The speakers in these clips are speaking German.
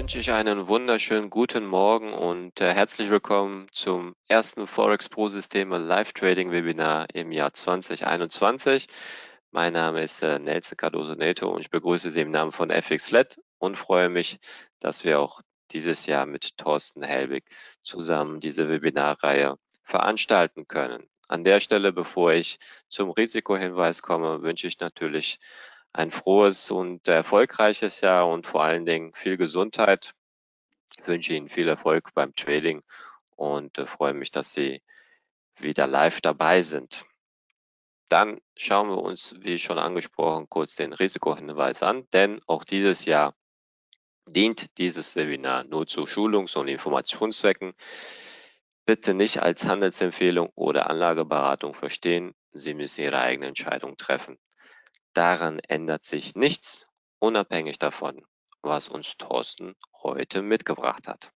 wünsche ich einen wunderschönen guten Morgen und herzlich willkommen zum ersten Forex Pro Systeme Live Trading Webinar im Jahr 2021. Mein Name ist Nelson Cardoso Neto und ich begrüße Sie im Namen von FXLED und freue mich, dass wir auch dieses Jahr mit Thorsten Helbig zusammen diese Webinarreihe veranstalten können. An der Stelle, bevor ich zum Risikohinweis komme, wünsche ich natürlich ein frohes und erfolgreiches Jahr und vor allen Dingen viel Gesundheit. Ich wünsche Ihnen viel Erfolg beim Trading und freue mich, dass Sie wieder live dabei sind. Dann schauen wir uns, wie schon angesprochen, kurz den Risikohinweis an, denn auch dieses Jahr dient dieses Webinar nur zu Schulungs- und Informationszwecken. Bitte nicht als Handelsempfehlung oder Anlageberatung verstehen. Sie müssen Ihre eigene Entscheidung treffen. Daran ändert sich nichts, unabhängig davon, was uns Thorsten heute mitgebracht hat.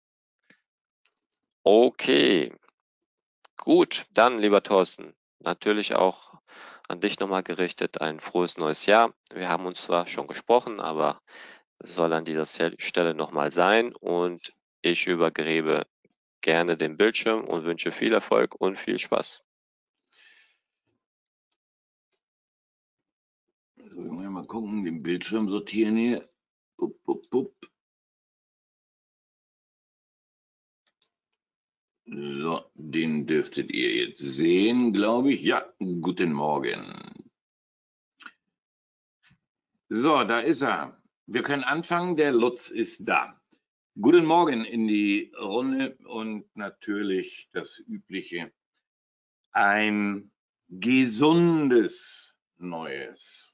Okay, gut, dann, lieber Thorsten, natürlich auch an dich nochmal gerichtet, ein frohes neues Jahr. Wir haben uns zwar schon gesprochen, aber es soll an dieser Stelle nochmal sein und ich übergebe gerne den Bildschirm und wünsche viel Erfolg und viel Spaß. So, wir wollen mal gucken, den Bildschirm sortieren hier. So, den dürftet ihr jetzt sehen, glaube ich. Ja, guten Morgen. So, da ist er. Wir können anfangen, der Lutz ist da. Guten Morgen in die Runde und natürlich das Übliche. Ein gesundes Neues.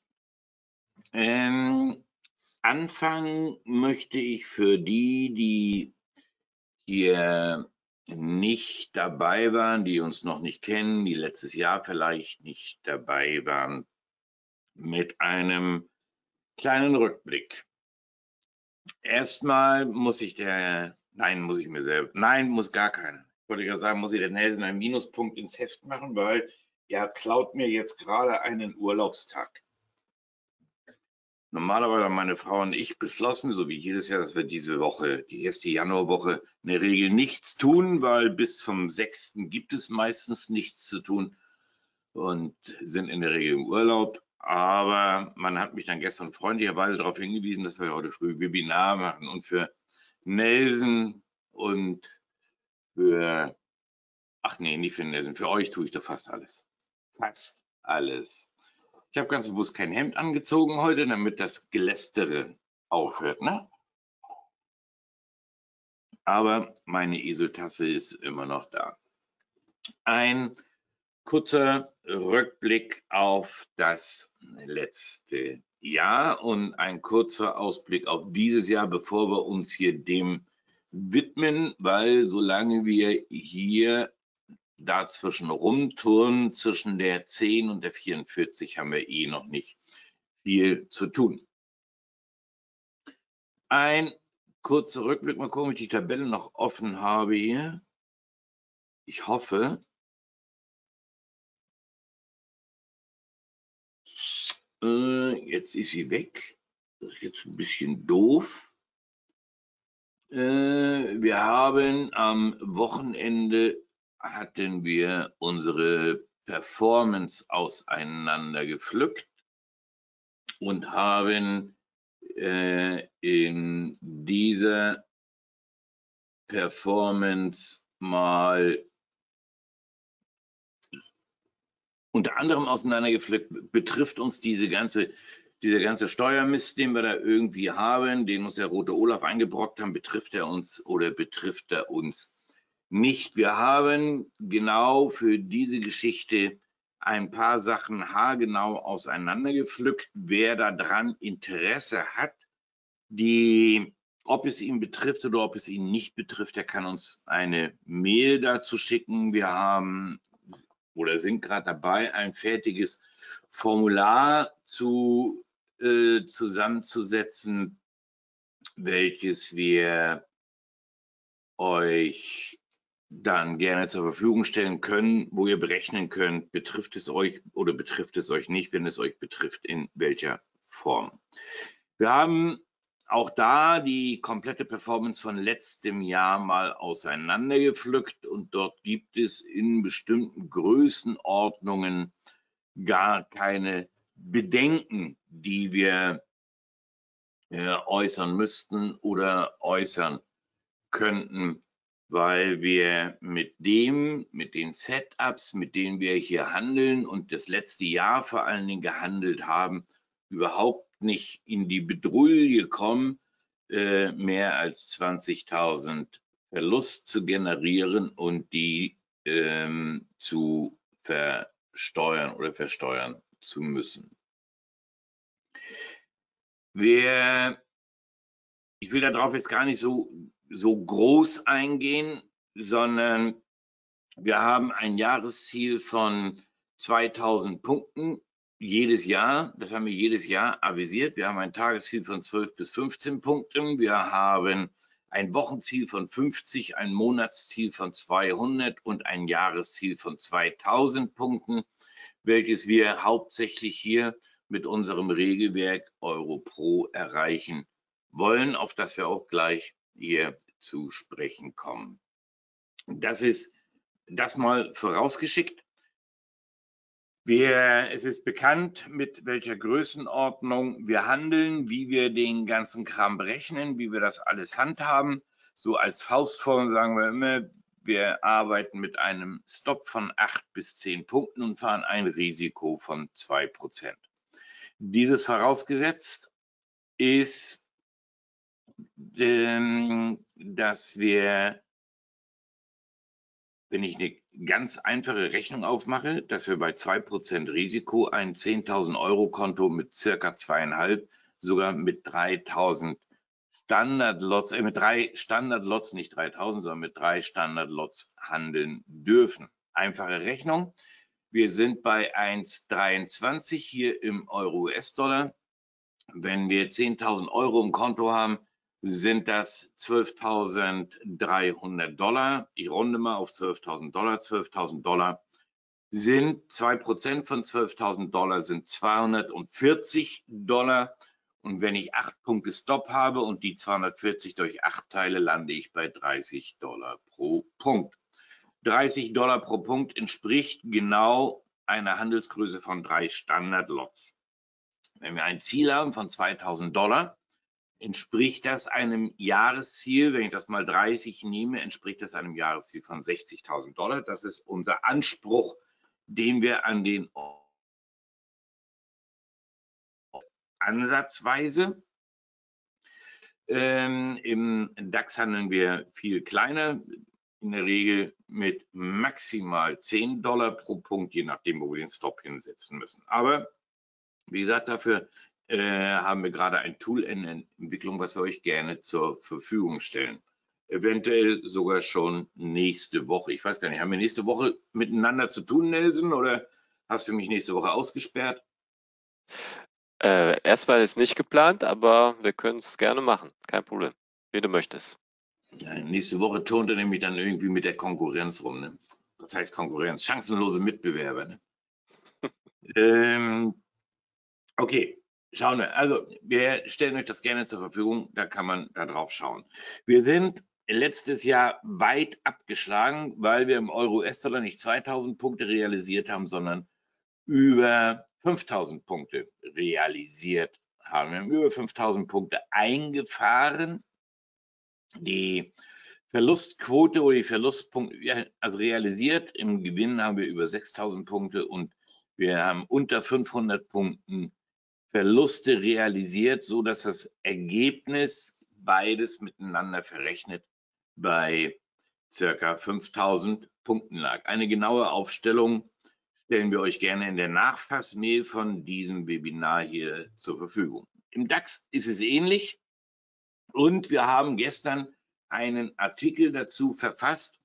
Anfangen möchte ich für die hier nicht dabei waren, die uns noch nicht kennen, die letztes Jahr vielleicht nicht dabei waren, mit einem kleinen Rückblick. Erstmal muss ich muss gar keiner. Ich wollte gerade sagen, muss ich der Nelson einen Minuspunkt ins Heft machen, weil er klaut mir jetzt gerade einen Urlaubstag. Normalerweise haben meine Frau und ich beschlossen, so wie jedes Jahr, dass wir diese Woche, die erste Januarwoche, in der Regel nichts tun, weil bis zum 6. gibt es meistens nichts zu tun und sind in der Regel im Urlaub. Aber man hat mich dann gestern freundlicherweise darauf hingewiesen, dass wir heute früh Webinar machen und für Nelson und für, ach nee, nicht für Nelson, für euch tue ich doch fast alles. Fast alles. Ich habe ganz bewusst kein Hemd angezogen heute, damit das Gelästere aufhört, ne? Aber meine Eseltasse ist immer noch da. Ein kurzer Rückblick auf das letzte Jahr und ein kurzer Ausblick auf dieses Jahr, bevor wir uns hier dem widmen, weil solange wir hier dazwischen rumturnen, zwischen der 10 und der 44, haben wir eh noch nicht viel zu tun. Ein kurzer Rückblick, mal gucken, ob ich die Tabelle noch offen habe hier. Ich hoffe. Jetzt ist sie weg. Das ist jetzt ein bisschen doof. Wir haben am Wochenende hatten wir unsere Performance auseinandergepflückt und haben in dieser Performance mal unter anderem auseinandergepflückt, betrifft uns dieser ganze Steuermist, den wir da irgendwie haben, den uns der rote Olaf eingebrockt haben, betrifft er uns oder betrifft er uns nicht. Wir haben genau für diese Geschichte ein paar Sachen haargenau auseinandergepflückt. Wer daran Interesse hat, ob es ihn betrifft oder ob es ihn nicht betrifft, der kann uns eine Mail dazu schicken. Wir haben oder sind gerade dabei, ein fertiges Formular zusammenzusetzen, welches wir euch dann gerne zur Verfügung stellen können, wo ihr berechnen könnt, betrifft es euch oder betrifft es euch nicht, wenn es euch betrifft, in welcher Form. Wir haben auch da die komplette Performance von letztem Jahr mal auseinandergepflückt und dort gibt es in bestimmten Größenordnungen gar keine Bedenken, die wir äußern müssten oder äußern könnten, weil wir mit den Setups, mit denen wir hier handeln und das letzte Jahr vor allen Dingen gehandelt haben, überhaupt nicht in die Bedrulle kommen, mehr als 20.000 Verlust zu generieren und die zu versteuern oder versteuern zu müssen. Ich will darauf jetzt gar nicht so groß eingehen, sondern wir haben ein Jahresziel von 2000 Punkten jedes Jahr. Das haben wir jedes Jahr avisiert. Wir haben ein Tagesziel von 12 bis 15 Punkten. Wir haben ein Wochenziel von 50, ein Monatsziel von 200 und ein Jahresziel von 2000 Punkten, welches wir hauptsächlich hier mit unserem Regelwerk EuroPro erreichen wollen, auf das wir auch gleich hier zu sprechen kommen. Das ist das mal vorausgeschickt. Es ist bekannt, mit welcher Größenordnung wir handeln, wie wir den ganzen Kram berechnen, wie wir das alles handhaben. So als Faustformel sagen wir immer, wir arbeiten mit einem Stop von 8 bis 10 Punkten und fahren ein Risiko von 2%. Dieses vorausgesetzt ist, dass wir, wenn ich eine ganz einfache Rechnung aufmache, dass wir bei 2% Risiko ein 10.000 Euro Konto mit circa 2,5, sogar mit 3.000 Standard-Lots, mit 3 Standard-Lots, nicht 3.000, sondern mit 3 Standard-Lots handeln dürfen. Einfache Rechnung. Wir sind bei 1,23 hier im Euro-US-Dollar. Wenn wir 10.000 Euro im Konto haben, sind das 12.300 Dollar. Ich runde mal auf 12.000 Dollar. 12.000 Dollar sind 2% von 12.000 Dollar sind 240 Dollar. Und wenn ich 8 Punkte Stop habe und die 240 durch 8 teile, lande ich bei 30 Dollar pro Punkt. 30 Dollar pro Punkt entspricht genau einer Handelsgröße von 3 Standard-Lots. Wenn wir ein Ziel haben von 2.000 Dollar, entspricht das einem Jahresziel, wenn ich das mal 30 nehme, entspricht das einem Jahresziel von 60.000 Dollar. Das ist unser Anspruch, den wir an den ansatzweise. Im DAX handeln wir viel kleiner, in der Regel mit maximal 10 Dollar pro Punkt, je nachdem, wo wir den Stop hinsetzen müssen. Aber wie gesagt, dafür haben wir gerade ein Tool in Entwicklung, was wir euch gerne zur Verfügung stellen. Eventuell sogar schon nächste Woche. Ich weiß gar nicht, haben wir nächste Woche miteinander zu tun, Nelson, oder hast du mich nächste Woche ausgesperrt? Erstmal ist nicht geplant, aber wir können es gerne machen. Kein Problem, wie du möchtest. Ja, nächste Woche turnt er nämlich dann irgendwie mit der Konkurrenz rum. Ne? Was heißt Konkurrenz? Chancenlose Mitbewerber. Ne? Okay, schauen wir. Also, wir stellen euch das gerne zur Verfügung, da kann man da drauf schauen. Wir sind letztes Jahr weit abgeschlagen, weil wir im Euro-US-Dollar nicht 2.000 Punkte realisiert haben, sondern über 5.000 Punkte realisiert haben. Wir haben über 5.000 Punkte eingefahren. Die Verlustquote oder die Verlustpunkte, also realisiert, im Gewinn haben wir über 6.000 Punkte und wir haben unter 500 Punkten Verluste realisiert, so dass das Ergebnis beides miteinander verrechnet bei circa 5.000 Punkten lag. Eine genaue Aufstellung stellen wir euch gerne in der Nachfassmail von diesem Webinar hier zur Verfügung. Im DAX ist es ähnlich und wir haben gestern einen Artikel dazu verfasst.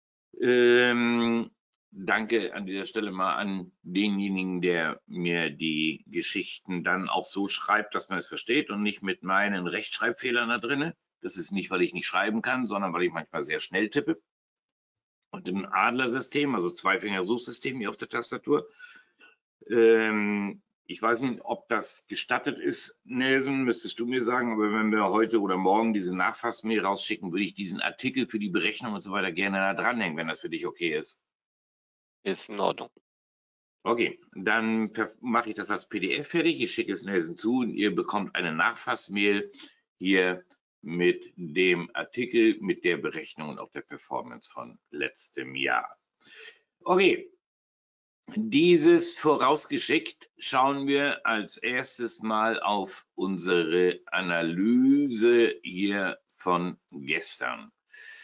Danke an dieser Stelle mal an denjenigen, der mir die Geschichten dann auch so schreibt, dass man es versteht und nicht mit meinen Rechtschreibfehlern da drin. Das ist nicht, weil ich nicht schreiben kann, sondern weil ich manchmal sehr schnell tippe. Und im Adler-System, also Zweifinger-Suchsystem hier auf der Tastatur, Ich weiß nicht, ob das gestattet ist, Nelson, müsstest du mir sagen, aber wenn wir heute oder morgen diese Nachfassmail rausschicken, würde ich diesen Artikel für die Berechnung und so weiter gerne da dranhängen, wenn das für dich okay ist. Ist in Ordnung. Okay, dann mache ich das als PDF fertig. Ich schicke es Nelson zu und ihr bekommt eine Nachfassmail hier mit dem Artikel, mit der Berechnung und auch der Performance von letztem Jahr. Okay, dieses vorausgeschickt schauen wir als erstes mal auf unsere Analyse hier von gestern.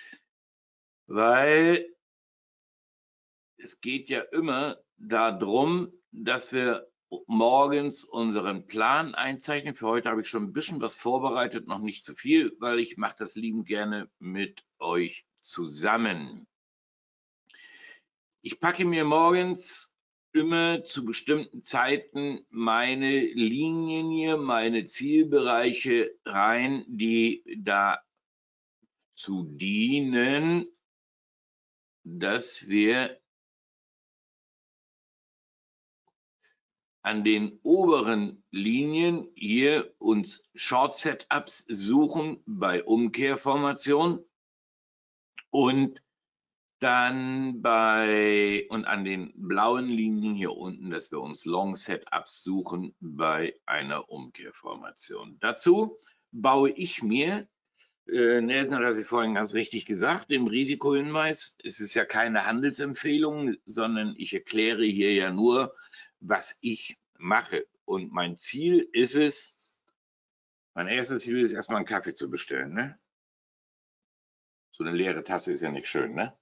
Weil es geht ja immer darum, dass wir morgens unseren Plan einzeichnen. Für heute habe ich schon ein bisschen was vorbereitet, noch nicht zu viel, weil ich mache das liebend gerne mit euch zusammen. Ich packe mir morgens immer zu bestimmten Zeiten meine Linien hier, meine Zielbereiche rein, die dazu dienen, dass wir an den oberen Linien hier uns Short Setups suchen bei Umkehrformation und dann an den blauen Linien hier unten, dass wir uns Long Setups suchen bei einer Umkehrformation. Dazu baue ich mir, Nelson hat das ja vorhin ganz richtig gesagt, im Risikohinweis, es ist ja keine Handelsempfehlung, sondern ich erkläre hier ja nur, was ich mache. Und mein Ziel ist es, mein erstes Ziel ist erstmal einen Kaffee zu bestellen. Ne? So eine leere Tasse ist ja nicht schön, ne?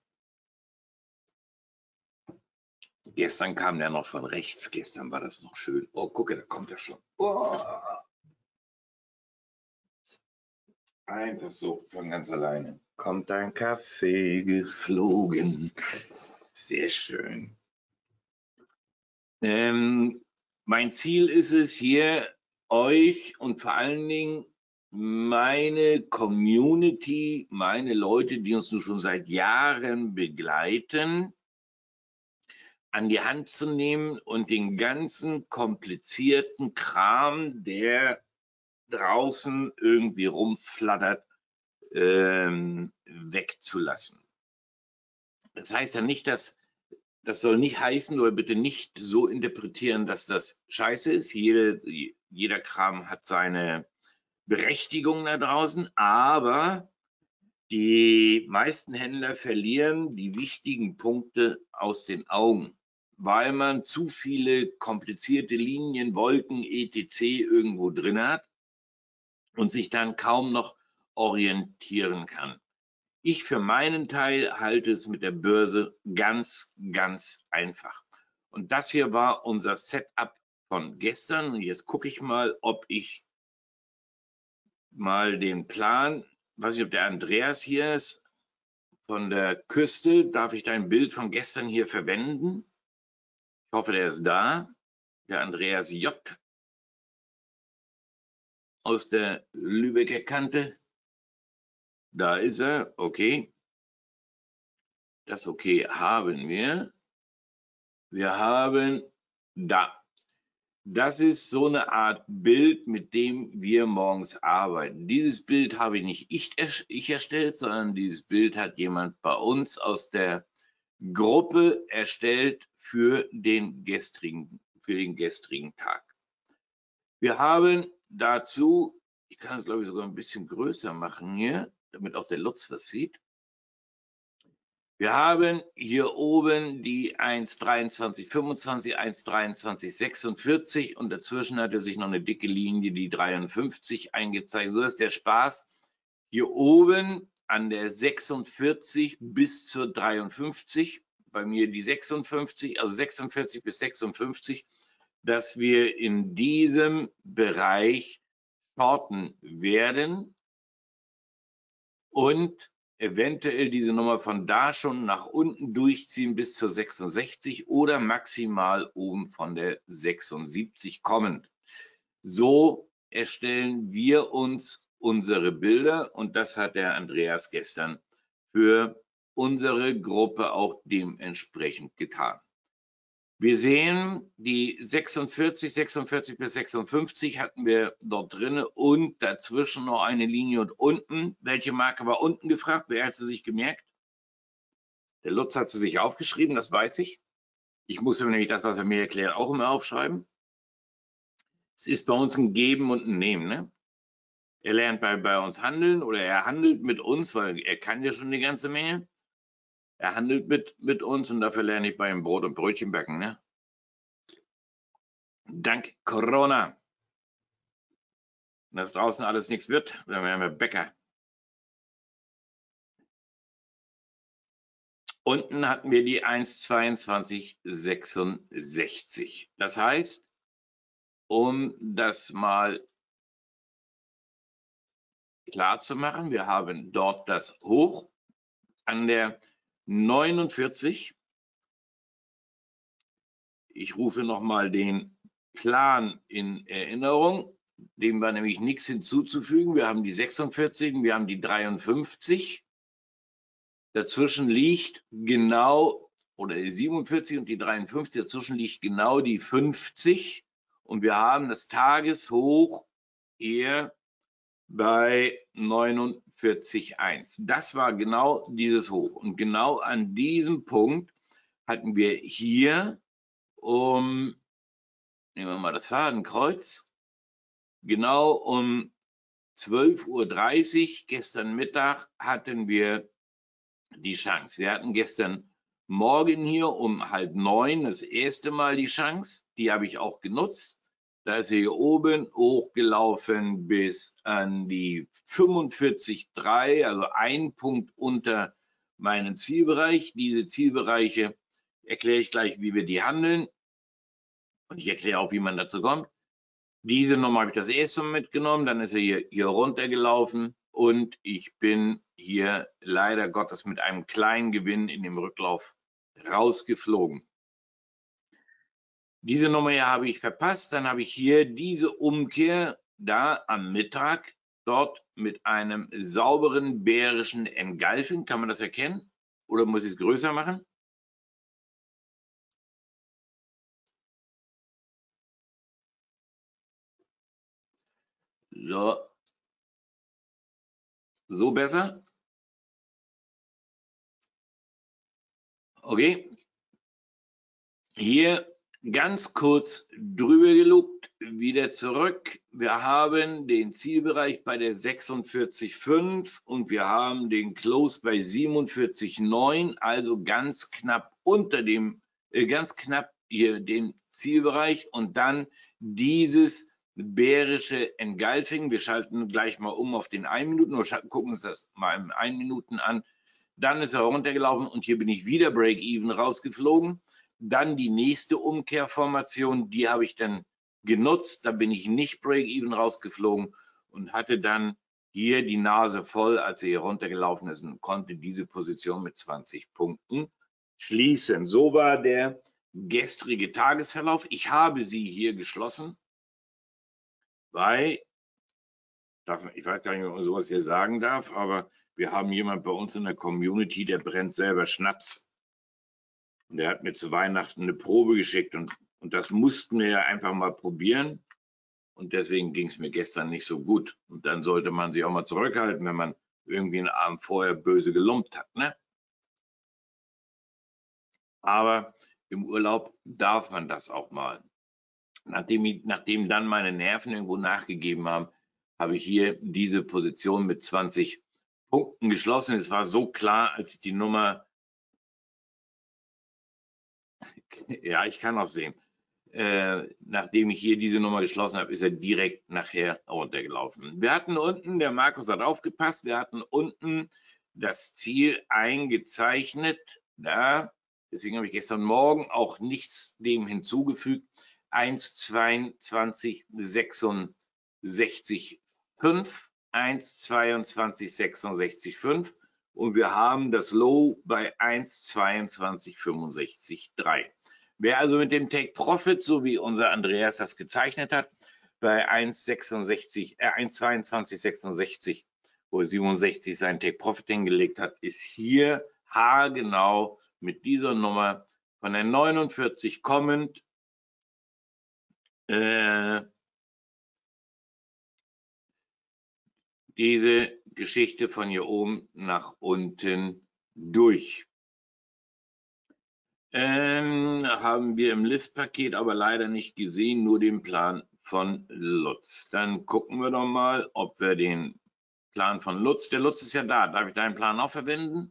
Gestern kam der noch von rechts. Gestern war das noch schön. Oh, gucke, da kommt er schon. Oh. Einfach so, von ganz alleine. Kommt ein Kaffee geflogen. Sehr schön. Mein Ziel ist es hier, euch und vor allen Dingen meine Community, meine Leute, die uns nun schon seit Jahren begleiten, an die Hand zu nehmen und den ganzen komplizierten Kram, der draußen irgendwie rumflattert, wegzulassen. Das heißt ja nicht, das soll nicht heißen oder bitte nicht so interpretieren, dass das scheiße ist. Jeder Kram hat seine Berechtigung da draußen, aber die meisten Händler verlieren die wichtigen Punkte aus den Augen, weil man zu viele komplizierte Linien, Wolken, etc. irgendwo drin hat und sich dann kaum noch orientieren kann. Ich für meinen Teil halte es mit der Börse ganz, ganz einfach. Und das hier war unser Setup von gestern. Und jetzt gucke ich mal, ob ich mal den Plan, weiß nicht, ob der Andreas hier ist, von der Küste. Darf ich dein Bild von gestern hier verwenden? Ich hoffe, der ist da. Der Andreas J. aus der Lübecker Kante. Da ist er, okay. Das okay haben wir. Wir haben da. Das ist so eine Art Bild, mit dem wir morgens arbeiten. Dieses Bild habe nicht ich erstellt, sondern dieses Bild hat jemand bei uns aus der Gruppe erstellt für den gestrigen Tag. Wir haben dazu, ich kann es glaube ich sogar ein bisschen größer machen hier, damit auch der Lutz was sieht. Wir haben hier oben die 1,2325, 1,2346 und dazwischen hatte sich noch eine dicke Linie, die 53 eingezeichnet, so dass der Spaß hier oben an der 46 bis zur 53, bei mir die 56, also 46 bis 56, dass wir in diesem Bereich shorten werden und eventuell diese Nummer von da schon nach unten durchziehen bis zur 66 oder maximal oben von der 76 kommend. So erstellen wir uns unsere Bilder und das hat der Andreas gestern für unsere Gruppe auch dementsprechend getan. Wir sehen, die 46 bis 56 hatten wir dort drin und dazwischen noch eine Linie und unten. Welche Marke war unten gefragt? Wer hat sie sich gemerkt? Der Lutz hat sie sich aufgeschrieben, das weiß ich. Ich muss nämlich das, was er mir erklärt, auch immer aufschreiben. Es ist bei uns ein Geben und ein Nehmen. Ne? Er lernt bei uns handeln oder er handelt mit uns, weil er kann ja schon eine ganze Menge. Er handelt mit uns und dafür lerne ich bei ihm Brot und Brötchen backen. Ne? Dank Corona. Wenn das draußen alles nichts wird, dann werden wir Bäcker. Unten hatten wir die 1,2266. Das heißt, um das mal klar zu machen, wir haben dort das Hoch an der 49. Ich rufe nochmal den Plan in Erinnerung. Dem war nämlich nichts hinzuzufügen. Wir haben die 46, wir haben die 53. Dazwischen liegt genau, oder die 47 und die 53, dazwischen liegt genau die 50. Und wir haben das Tageshoch eher bei 49,1. Das war genau dieses Hoch. Und genau an diesem Punkt hatten wir hier nehmen wir mal das Fadenkreuz, genau um 12:30 Uhr gestern Mittag hatten wir die Chance. Wir hatten gestern Morgen hier um 8:30 das erste Mal die Chance. Die habe ich auch genutzt. Da ist er hier oben hochgelaufen bis an die 45,3, also ein Punkt unter meinen Zielbereich. Diese Zielbereiche erkläre ich gleich, wie wir die handeln. Und ich erkläre auch, wie man dazu kommt. Diese Nummer habe ich das erste Mal mitgenommen, dann ist er hier runtergelaufen und ich bin hier leider Gottes mit einem kleinen Gewinn in dem Rücklauf rausgeflogen. Diese Nummer hier habe ich verpasst, dann habe ich hier diese Umkehr da am Mittag dort mit einem sauberen bärischen Engulfing. Kann man das erkennen? Oder muss ich es größer machen? So besser? Okay. Hier ganz kurz drüber gelugt, wieder zurück. Wir haben den Zielbereich bei der 46,5 und wir haben den Close bei 47,9, also ganz knapp unter dem, ganz knapp hier den Zielbereich und dann dieses bärische Engulfing. Wir schalten gleich mal um auf den 1 Minuten oder gucken uns das mal im 1 Minuten an. Dann ist er runtergelaufen und hier bin ich wieder Break-Even rausgeflogen. Dann die nächste Umkehrformation, die habe ich dann genutzt. Da bin ich nicht Break-Even rausgeflogen und hatte dann hier die Nase voll, als er hier runtergelaufen ist und konnte diese Position mit 20 Punkten schließen. So war der gestrige Tagesverlauf. Ich habe sie hier geschlossen, weil, ich weiß gar nicht, ob man sowas hier sagen darf, aber wir haben jemand bei uns in der Community, der brennt selber Schnaps. Und der hat mir zu Weihnachten eine Probe geschickt und das mussten wir ja einfach mal probieren. Und deswegen ging es mir gestern nicht so gut. Und dann sollte man sich auch mal zurückhalten, wenn man irgendwie einen Abend vorher böse gelumpt hat. Ne? Aber im Urlaub darf man das auch mal. Nachdem dann meine Nerven irgendwo nachgegeben haben, habe ich hier diese Position mit 20 Punkten geschlossen. Es war so klar, als ich die Nummer, ja, ich kann auch sehen, nachdem ich hier diese Nummer geschlossen habe, ist er direkt nachher runtergelaufen. Wir hatten unten, der Markus hat aufgepasst, wir hatten unten das Ziel eingezeichnet. Da, deswegen habe ich gestern Morgen auch nichts dem hinzugefügt. 1,2266,5, 1,2266,5 und wir haben das Low bei 1,2265,3. Wer also mit dem Take Profit, so wie unser Andreas das gezeichnet hat, bei 1,2266, wo 67 sein Take Profit hingelegt hat, ist hier haargenau mit dieser Nummer von der 49 kommend diese Geschichte von hier oben nach unten durch. Haben wir im Lift-Paket aber leider nicht gesehen, nur den Plan von Lutz. Dann gucken wir doch mal, ob wir den Plan von Lutz, der Lutz ist ja da, darf ich deinen Plan auch verwenden?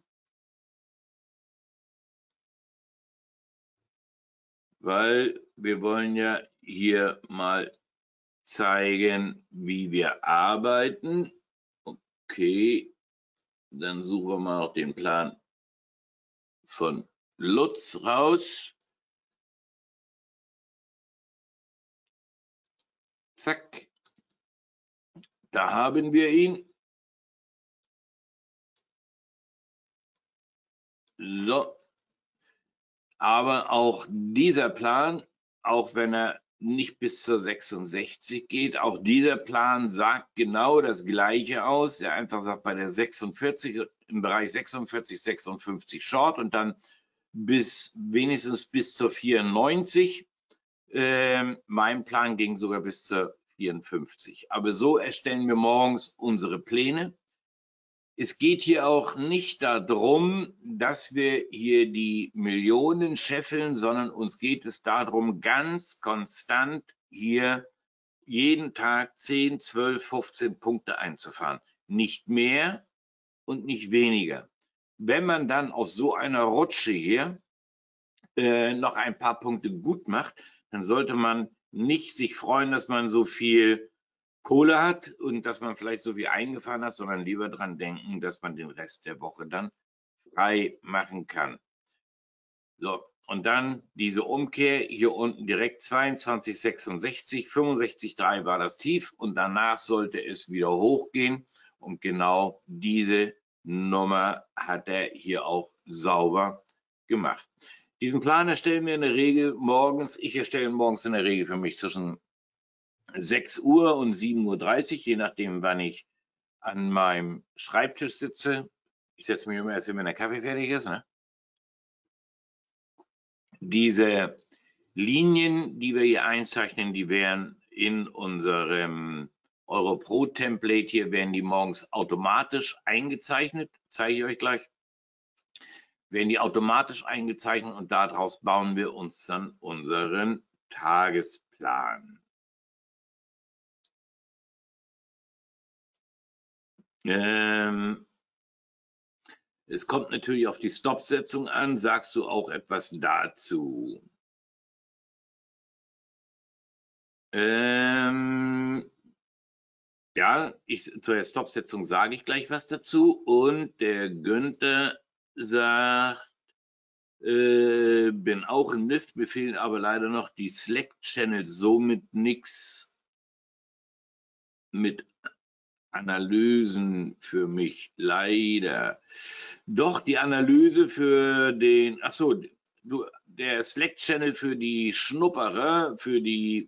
Weil wir wollen ja hier mal zeigen, wie wir arbeiten. Okay, dann suchen wir mal noch den Plan von Lutz raus. Zack, da haben wir ihn. So, aber auch dieser Plan, auch wenn er nicht bis zur 66 geht, auch dieser Plan sagt genau das Gleiche aus. Der einfach sagt, bei der 46, im Bereich 46, 56 Short und dann wenigstens bis zur 94. Mein Plan ging sogar bis zur 54. Aber so erstellen wir morgens unsere Pläne. Es geht hier auch nicht darum, dass wir hier die Millionen scheffeln, sondern uns geht es darum, ganz konstant hier jeden Tag 10, 12, 15 Punkte einzufahren. Nicht mehr und nicht weniger. Wenn man dann aus so einer Rutsche hier noch ein paar Punkte gut macht, dann sollte man nicht sich freuen, dass man so viel Kohle hat und dass man vielleicht so viel eingefahren hat, sondern lieber daran denken, dass man den Rest der Woche dann frei machen kann. So, und dann diese Umkehr hier unten direkt 22,66, 65,3 war das Tief und danach sollte es wieder hochgehen und genau diese Nummer hat er hier auch sauber gemacht. Diesen Plan erstellen wir in der Regel morgens, ich erstelle morgens in der Regel für mich zwischen 6 Uhr und 7:30 Uhr, je nachdem, wann ich an meinem Schreibtisch sitze. Ich setze mich immer erst, wenn der Kaffee fertig ist. Ne? Diese Linien, die wir hier einzeichnen, die werden in unserem Europro-Template hier, werden die morgens automatisch eingezeichnet. Zeige ich euch gleich. Werden die automatisch eingezeichnet und daraus bauen wir uns dann unseren Tagesplan. Es kommt natürlich auf die Stop-Setzung an. Sagst du auch etwas dazu? Ja, zur Stop-Setzung sage ich gleich was dazu. Und der Günther sagt, bin auch in Lift, mir fehlen aber leider noch die Slack-Channels, somit nichts mit Analysen für mich, leider. Doch, die Analyse für den, achso, der Slack-Channel für die Schnupperer, für die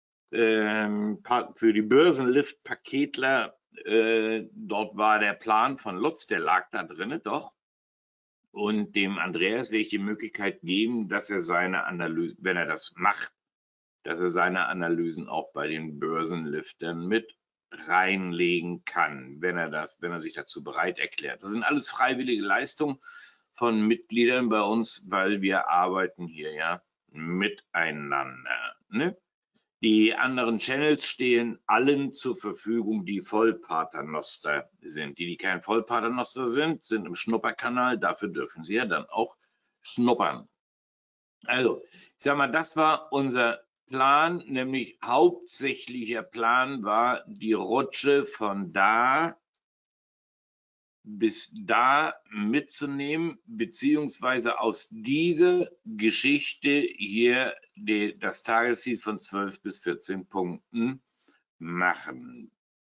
Börsenlift-Paketler, dort war der Plan von Lutz, der lag da drin, doch. Und dem Andreas werde ich die Möglichkeit geben, dass er seine Analyse, wenn er das macht, dass er seine Analysen auch bei den Börsenliftern mit reinlegen kann, wenn er sich dazu bereit erklärt. Das sind alles freiwillige Leistungen von Mitgliedern bei uns, weil wir arbeiten hier ja miteinander. Ne? Die anderen Channels stehen allen zur Verfügung, die Vollpaternoster sind. Die kein Vollpaternoster sind, sind im Schnupperkanal. Dafür dürfen sie ja dann auch schnuppern. Also, ich sag mal, das war unser Plan, nämlich hauptsächlicher Plan war die Rutsche von da bis da mitzunehmen, beziehungsweise aus dieser Geschichte hier das Tagesziel von 12 bis 14 Punkten machen.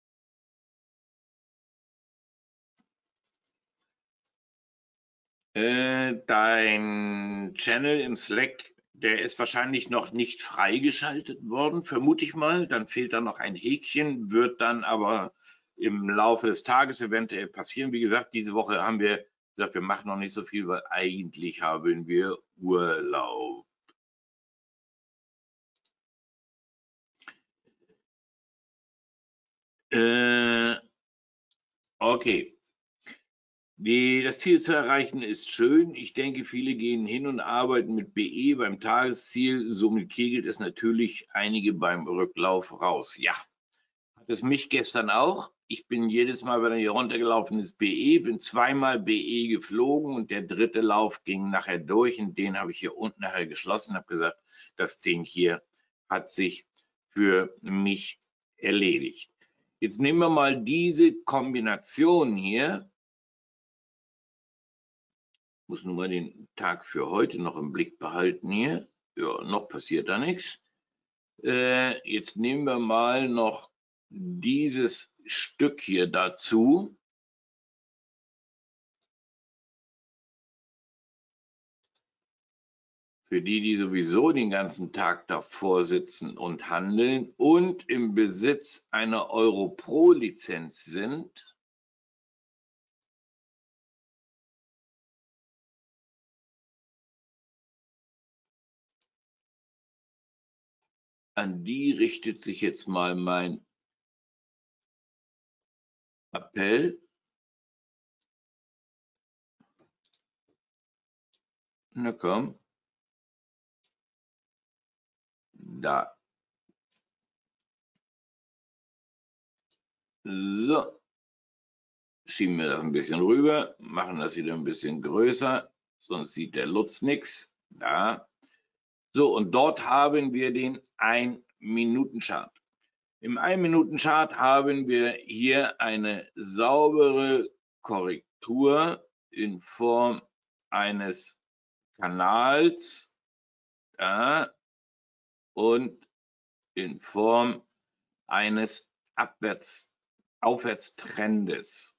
Dein Channel im Slack, der ist wahrscheinlich noch nicht freigeschaltet worden, vermute ich mal. Dann fehlt da noch ein Häkchen, wird dann aber im Laufe des Tages eventuell passieren. Wie gesagt, diese Woche haben wir gesagt, wir machen noch nicht so viel, weil eigentlich haben wir Urlaub. Okay. Das Ziel zu erreichen ist schön. Ich denke, viele gehen hin und arbeiten mit BE beim Tagesziel. Somit kegelt es natürlich einige beim Rücklauf raus. Ja, hat es mich gestern auch. Ich bin jedes Mal, wenn er hier runtergelaufen ist, BE, bin zweimal BE geflogen und der dritte Lauf ging nachher durch und den habe ich hier unten nachher geschlossen, habe gesagt, das Ding hier hat sich für mich erledigt. Jetzt nehmen wir mal diese Kombination hier. Muss nur mal den Tag für heute noch im Blick behalten hier. Ja, noch passiert da nichts. Jetzt nehmen wir mal noch dieses Stück hier dazu. Für die, die sowieso den ganzen Tag davor sitzen und handeln und im Besitz einer Euro-Pro-Lizenz sind. An die richtet sich jetzt mal mein Appell. Na komm. Da. So. Schieben wir das ein bisschen rüber, machen das wieder ein bisschen größer, sonst sieht der Lutz nichts. Da. So, und dort haben wir den 1-Minuten-Chart. Im 1-Minuten-Chart haben wir hier eine saubere Korrektur in Form eines Kanals, ja, und in Form eines Aufwärtstrendes.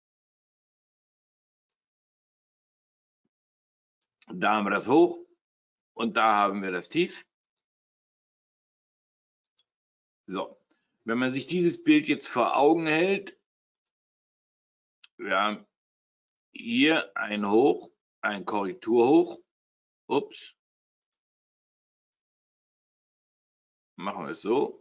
Da haben wir das Hoch und da haben wir das Tief. So, wenn man sich dieses Bild jetzt vor Augen hält, wir haben hier ein Hoch, ein Korrekturhoch. Ups. Machen wir es so.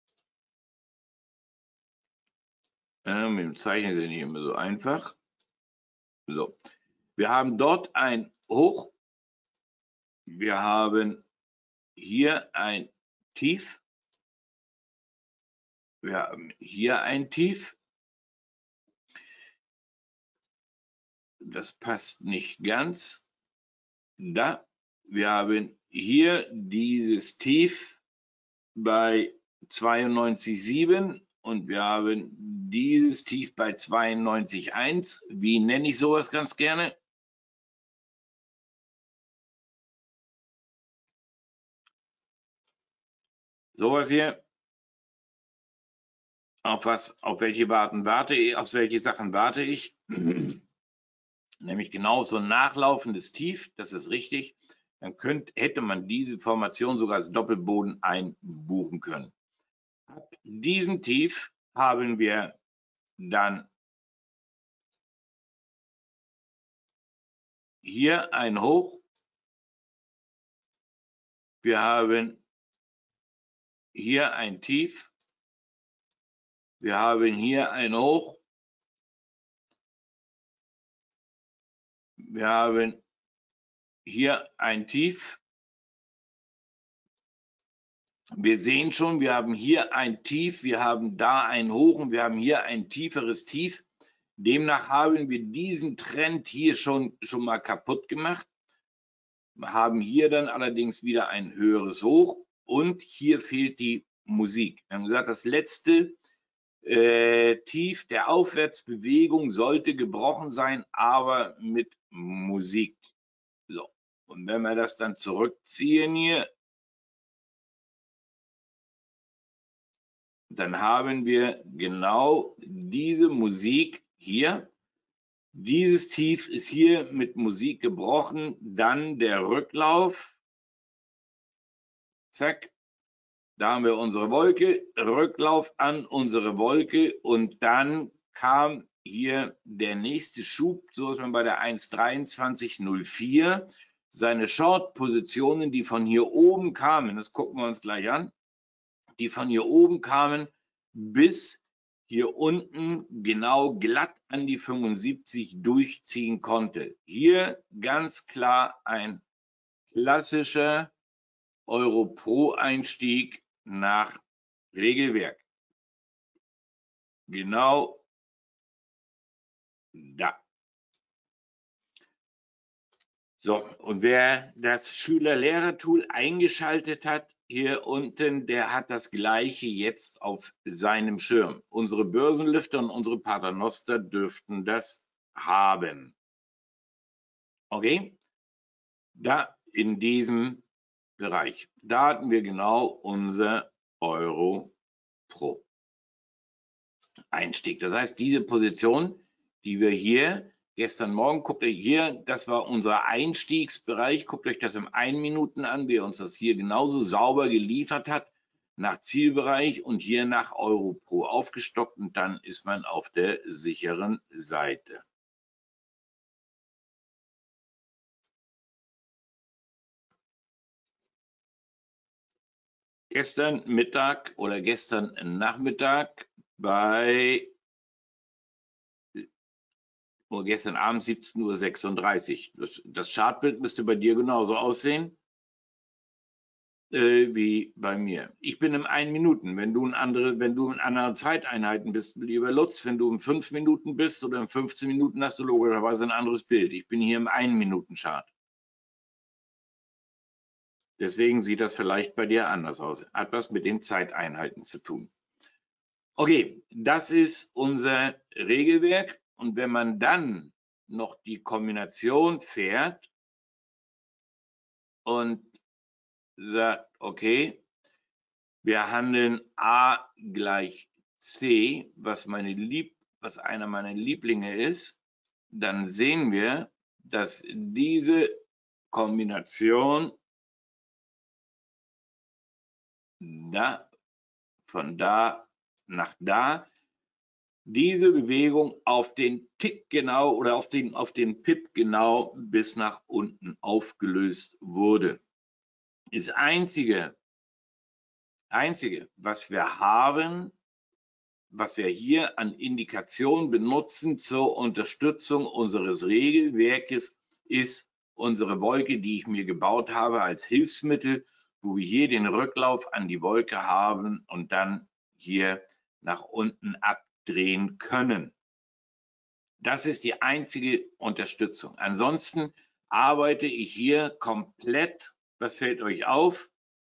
Mit dem Zeichen ist ja nicht immer so einfach. So, wir haben dort ein Hoch. Wir haben hier ein Tief. Wir haben hier ein Tief. Das passt nicht ganz. Da. Wir haben hier dieses Tief bei 92,7 und wir haben dieses Tief bei 92,1. Wie nenne ich sowas ganz gerne? Sowas hier. Auf welche Sachen warte ich? Nämlich genau so ein nachlaufendes Tief, das ist richtig. Dann hätte man diese Formation sogar als Doppelboden einbuchen können. Ab diesem Tief haben wir dann hier ein Hoch. Wir haben hier ein Tief. Wir haben hier ein Hoch. Wir haben hier ein Tief. Wir sehen schon, wir haben hier ein Tief, wir haben da ein Hoch und wir haben hier ein tieferes Tief. Demnach haben wir diesen Trend hier schon mal kaputt gemacht. Wir haben hier dann allerdings wieder ein höheres Hoch und hier fehlt die Musik. Wir haben gesagt, das letzte Tief der Aufwärtsbewegung sollte gebrochen sein, aber mit Musik. So. Und wenn wir das dann zurückziehen hier, dann haben wir genau diese Musik hier. Dieses Tief ist hier mit Musik gebrochen, dann der Rücklauf. Zack, da haben wir unsere Wolke, Rücklauf an unsere Wolke und dann kam hier der nächste Schub, so ist man bei der 1,2304. Seine Short-Positionen, die von hier oben kamen, das gucken wir uns gleich an, die von hier oben kamen bis hier unten genau glatt an die 75 durchziehen konnte. Hier ganz klar ein klassischer Euro-Pro-Einstieg nach Regelwerk. Genau da. So, und wer das Schüler-Lehrer-Tool eingeschaltet hat, hier unten, der hat das gleiche jetzt auf seinem Schirm. Unsere Börsenlüfter und unsere Paternoster dürften das haben. Okay? Da in diesem Bereich. Da hatten wir genau unser Euro Pro Einstieg. Das heißt, diese Position, die wir hier gestern Morgen, guckt euch hier, das war unser Einstiegsbereich, guckt euch das im 1 Minuten an, wie er uns das hier genauso sauber geliefert hat, nach Zielbereich und hier nach Euro Pro aufgestockt und dann ist man auf der sicheren Seite. Gestern Mittag oder gestern Nachmittag bei gestern Abend 17:36 Uhr. Das Chartbild müsste bei dir genauso aussehen wie bei mir. Ich bin im 1 Minuten. Wenn du in anderen Zeiteinheiten bist, lieber Lutz, wenn du in 5 Minuten bist oder in 15 Minuten, hast du logischerweise ein anderes Bild. Ich bin hier im 1 Minuten Chart. Deswegen sieht das vielleicht bei dir anders aus. Hat was mit den Zeiteinheiten zu tun. Okay, das ist unser Regelwerk. Und wenn man dann noch die Kombination fährt und sagt, okay, wir handeln A gleich C, was einer meiner Lieblinge ist, dann sehen wir, dass diese Kombination von da nach da, diese Bewegung auf den Tick genau oder auf den Pip genau bis nach unten aufgelöst wurde. Das Einzige, was wir haben, was wir hier an Indikationen benutzen zur Unterstützung unseres Regelwerkes, ist unsere Wolke, die ich mir gebaut habe als Hilfsmittel, wo wir hier den Rücklauf an die Wolke haben und dann hier nach unten abdrehen können. Das ist die einzige Unterstützung. Ansonsten arbeite ich hier komplett, was fällt euch auf?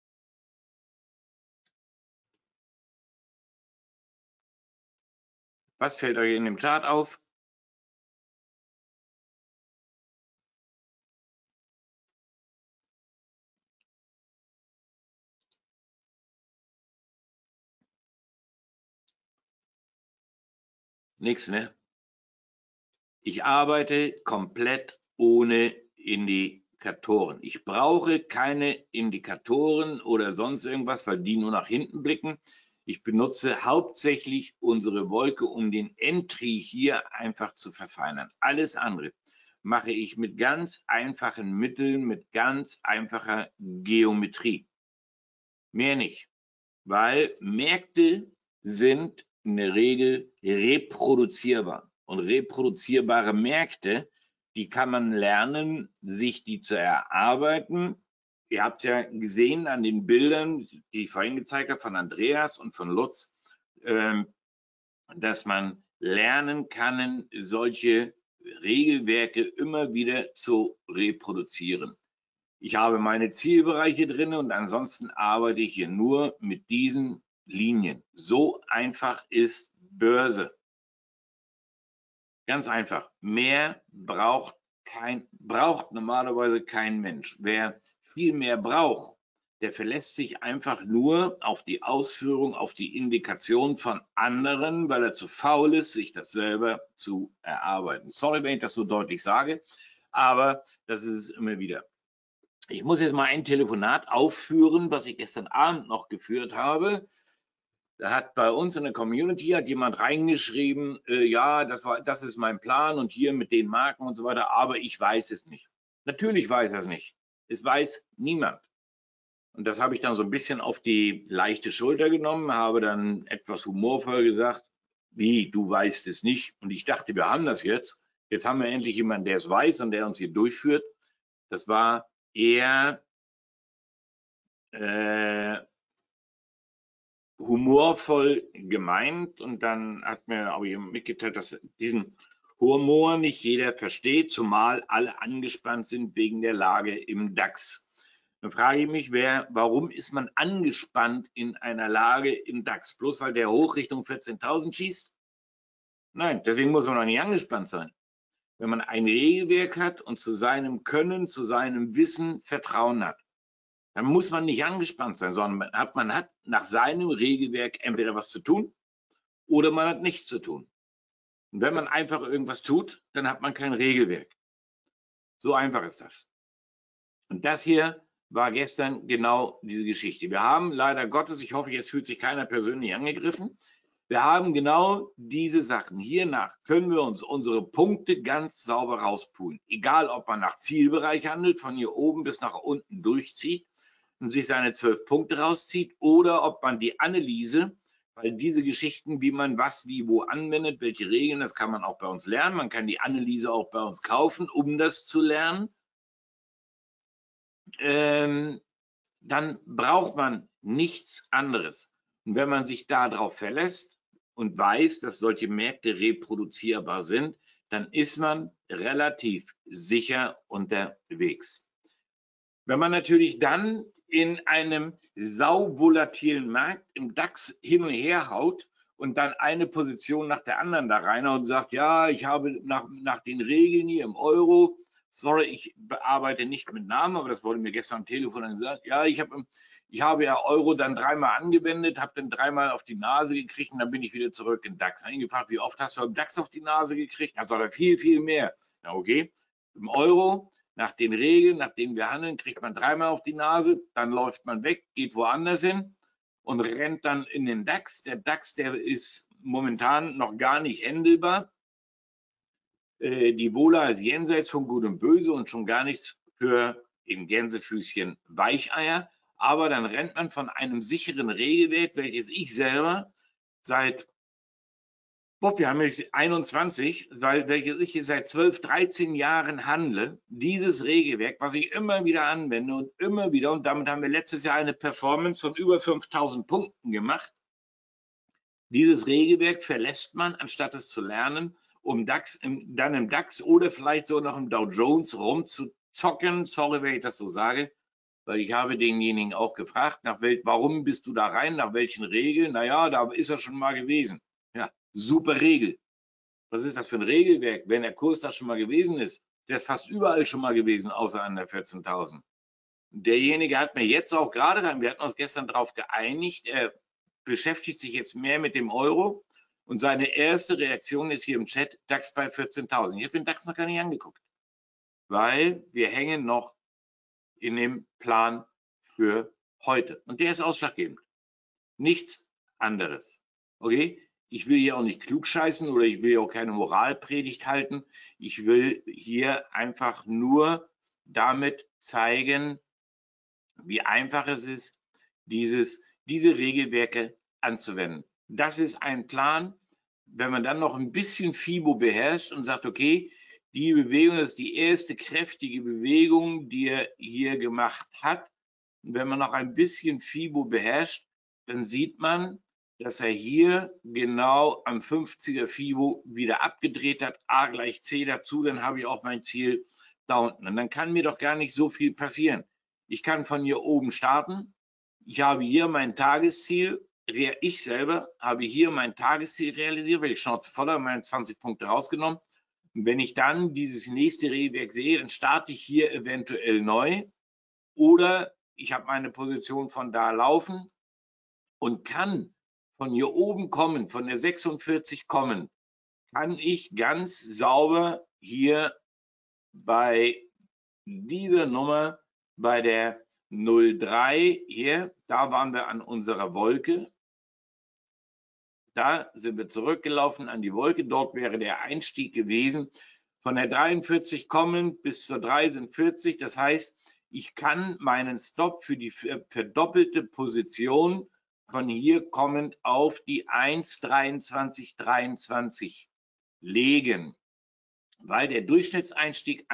Was fällt euch in dem Chart auf? Nichts, ne? Ich arbeite komplett ohne Indikatoren. Ich brauche keine Indikatoren oder sonst irgendwas, weil die nur nach hinten blicken. Ich benutze hauptsächlich unsere Wolke, um den Entry hier einfach zu verfeinern. Alles andere mache ich mit ganz einfachen Mitteln, mit ganz einfacher Geometrie. Mehr nicht, weil Märkte sind in der Regel reproduzierbar. Und reproduzierbare Märkte, die kann man lernen, sich die zu erarbeiten. Ihr habt ja gesehen an den Bildern, die ich vorhin gezeigt habe, von Andreas und von Lutz, dass man lernen kann, solche Regelwerke immer wieder zu reproduzieren. Ich habe meine Zielbereiche drin und ansonsten arbeite ich hier nur mit diesen Linien. So einfach ist Börse. Ganz einfach. Mehr braucht normalerweise kein Mensch. Wer viel mehr braucht, der verlässt sich einfach nur auf die Ausführung, auf die Indikation von anderen, weil er zu faul ist, sich das selber zu erarbeiten. Sorry, wenn ich das so deutlich sage, aber das ist es immer wieder. Ich muss jetzt mal ein Telefonat aufführen, was ich gestern Abend noch geführt habe. Da hat bei uns in der Community hat jemand reingeschrieben, ja, das ist mein Plan und hier mit den Marken und so weiter, aber ich weiß es nicht. Natürlich weiß er es nicht. Es weiß niemand. Und das habe ich dann so ein bisschen auf die leichte Schulter genommen, habe dann etwas humorvoll gesagt, wie, du weißt es nicht. Und ich dachte, wir haben das jetzt. Jetzt haben wir endlich jemanden, der es weiß und der uns hier durchführt. Das war eher humorvoll gemeint. Und dann hat mir aber jemand mitgeteilt, dass diesen Humor nicht jeder versteht, zumal alle angespannt sind wegen der Lage im DAX. Dann frage ich mich, warum ist man angespannt in einer Lage im DAX? Bloß weil der hoch Richtung 14.000 schießt? Nein, deswegen muss man doch nicht angespannt sein. Wenn man ein Regelwerk hat und zu seinem Können, zu seinem Wissen Vertrauen hat, dann muss man nicht angespannt sein, sondern man hat nach seinem Regelwerk entweder was zu tun oder man hat nichts zu tun. Und wenn man einfach irgendwas tut, dann hat man kein Regelwerk. So einfach ist das. Und das hier war gestern genau diese Geschichte. Wir haben leider Gottes, ich hoffe, jetzt fühlt sich keiner persönlich angegriffen, wir haben genau diese Sachen. Hiernach können wir uns unsere Punkte ganz sauber rauspulen. Egal, ob man nach Zielbereich handelt, von hier oben bis nach unten durchzieht und sich seine 12 Punkte rauszieht, oder ob man die Analyse, weil diese Geschichten, wie man was, wie, wo anwendet, welche Regeln, das kann man auch bei uns lernen. Man kann die Analyse auch bei uns kaufen, um das zu lernen. Dann braucht man nichts anderes. Und wenn man sich darauf verlässt und weiß, dass solche Märkte reproduzierbar sind, dann ist man relativ sicher unterwegs. Wenn man natürlich dann in einem sauvolatilen Markt im DAX hin und her haut und dann eine Position nach der anderen da reinhaut und sagt, ja, ich habe nach den Regeln hier im Euro, sorry, ich bearbeite nicht mit Namen, aber das wurde mir gestern am Telefon gesagt, ja, ich habe ja Euro dann dreimal angewendet, habe dann dreimal auf die Nase gekriegt und dann bin ich wieder zurück in DAX. Habe ihn gefragt, wie oft hast du im DAX auf die Nase gekriegt? Also er viel, viel mehr. Na okay, im Euro nach den Regeln, nach denen wir handeln, kriegt man dreimal auf die Nase, dann läuft man weg, geht woanders hin und rennt dann in den DAX. Der DAX, der ist momentan noch gar nicht händelbar. Die Vola ist jenseits von Gut und Böse und schon gar nichts für im Gänsefüßchen Weicheier. Aber dann rennt man von einem sicheren Regelwerk, welches ich selber seit wir haben jetzt 21, welches ich hier seit 12, 13 Jahren handle, dieses Regelwerk, was ich immer wieder anwende und immer wieder, und damit haben wir letztes Jahr eine Performance von über 5.000 Punkten gemacht. Dieses Regelwerk verlässt man, anstatt es zu lernen, um dann im DAX oder vielleicht so noch im Dow Jones rumzuzocken. Sorry, wenn ich das so sage, weil ich habe denjenigen auch gefragt, warum bist du da rein, nach welchen Regeln? Naja, da ist er schon mal gewesen. Ja, super Regel. Was ist das für ein Regelwerk? Wenn der Kurs da schon mal gewesen ist, der ist fast überall schon mal gewesen, außer an der 14.000. Derjenige hat mir jetzt auch gerade, wir hatten uns gestern darauf geeinigt, er beschäftigt sich jetzt mehr mit dem Euro und seine erste Reaktion ist hier im Chat, DAX bei 14.000. Ich habe den DAX noch gar nicht angeguckt, weil wir hängen noch in dem Plan für heute. Und der ist ausschlaggebend. Nichts anderes. Okay? Ich will hier auch nicht klugscheißen oder ich will hier auch keine Moralpredigt halten. Ich will hier einfach nur damit zeigen, wie einfach es ist, diese Regelwerke anzuwenden. Das ist ein Plan. Wenn man dann noch ein bisschen FIBO beherrscht und sagt, okay, die Bewegung ist die erste kräftige Bewegung, die er hier gemacht hat. Und wenn man noch ein bisschen FIBO beherrscht, dann sieht man, dass er hier genau am 50er FIBO wieder abgedreht hat, A gleich C dazu, dann habe ich auch mein Ziel da unten. Und dann kann mir doch gar nicht so viel passieren. Ich kann von hier oben starten. Ich habe hier mein Tagesziel. Ich selber habe hier mein Tagesziel realisiert, weil ich Schnauze voll habe, meine 20 Punkte rausgenommen. Und wenn ich dann dieses nächste Regelwerk sehe, dann starte ich hier eventuell neu. Oder ich habe meine Position von da laufen und kann von hier oben kommen, von der 46 kommen, kann ich ganz sauber hier bei dieser Nummer, bei der 03 hier, da waren wir an unserer Wolke. Da sind wir zurückgelaufen an die Wolke. Dort wäre der Einstieg gewesen. Von der 43 kommend bis zur 3 sind 40. Das heißt, ich kann meinen Stop für die verdoppelte Position von hier kommend auf die 1,2323 legen, weil der Durchschnittseinstieg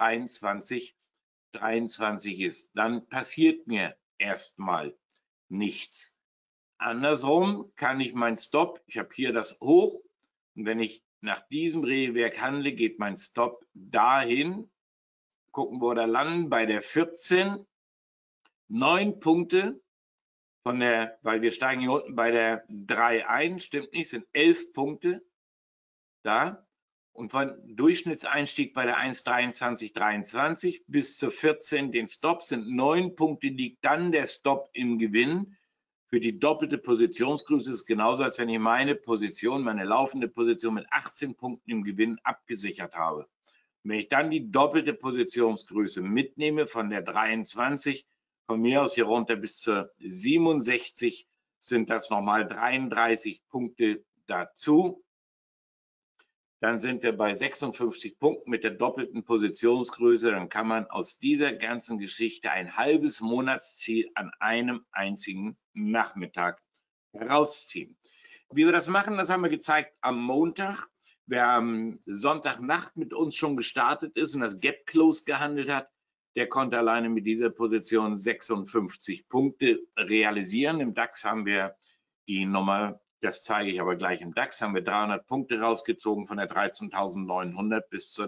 1,2323 ist. Dann passiert mir erstmal nichts. Andersrum kann ich meinen Stop, ich habe hier das Hoch, und wenn ich nach diesem Regelwerk handle, geht mein Stop dahin. Gucken, wo wir landen, bei der 14. 9 Punkte von der, weil wir steigen hier unten bei der 3 ein, stimmt nicht, sind 11 Punkte da. Und von Durchschnittseinstieg bei der 1,2323 bis zur 14, den Stop, sind 9 Punkte, liegt dann der Stop im Gewinn. Für die doppelte Positionsgröße ist es genauso, als wenn ich meine Position, meine laufende Position mit 18 Punkten im Gewinn abgesichert habe. Wenn ich dann die doppelte Positionsgröße mitnehme von der 23, von mir aus hier runter bis zur 67, sind das nochmal 33 Punkte dazu. Dann sind wir bei 56 Punkten mit der doppelten Positionsgröße. Dann kann man aus dieser ganzen Geschichte ein halbes Monatsziel an einem einzigen Nachmittag herausziehen. Wie wir das machen, das haben wir gezeigt am Montag. Wer am Sonntagnacht mit uns schon gestartet ist und das Gap Close gehandelt hat, der konnte alleine mit dieser Position 56 Punkte realisieren. Im DAX haben wir die Nummer, das zeige ich aber gleich im DAX, haben wir 300 Punkte rausgezogen von der 13.900 bis zur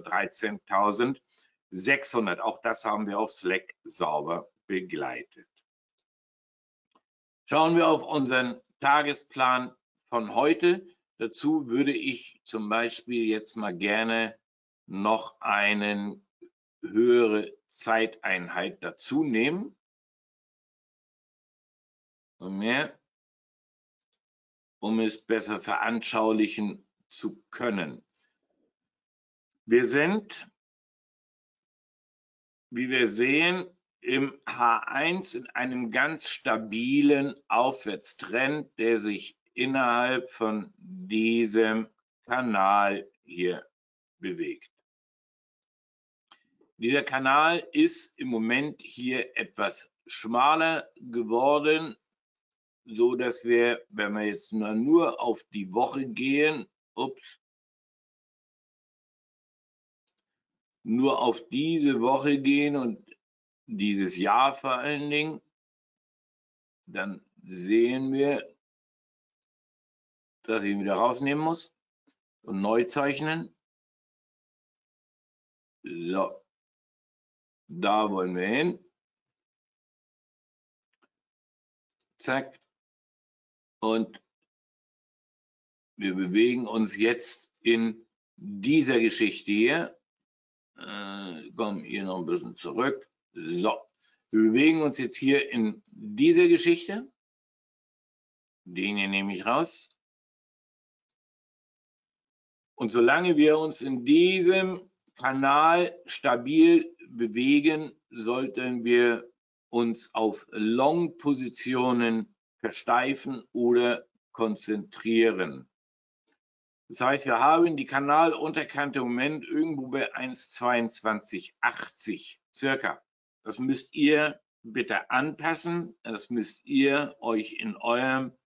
13.600. Auch das haben wir auf Slack sauber begleitet. Schauen wir auf unseren Tagesplan von heute. Dazu würde ich zum Beispiel jetzt mal gerne noch eine höhere Zeiteinheit dazu nehmen. Und mehr, um es besser veranschaulichen zu können. Wir sind, wie wir sehen, im H1 in einem ganz stabilen Aufwärtstrend, der sich innerhalb von diesem Kanal hier bewegt. Dieser Kanal ist im Moment hier etwas schmaler geworden, so dass wir, wenn wir jetzt nur auf die Woche gehen, nur auf diese Woche gehen und dieses Jahr vor allen Dingen, dann sehen wir, dass ich ihn wieder rausnehmen muss und neu zeichnen. So, da wollen wir hin. Zack. Und wir bewegen uns jetzt in dieser Geschichte hier. Kommen hier noch ein bisschen zurück. So, wir bewegen uns jetzt hier in dieser Geschichte. Den hier nehme ich raus. Und solange wir uns in diesem Kanal stabil bewegen, sollten wir uns auf Long-Positionen versteifen oder konzentrieren. Das heißt, wir haben die Kanalunterkante im Moment irgendwo bei 1,2280 circa. Das müsst ihr bitte anpassen. Das müsst ihr euch in eurem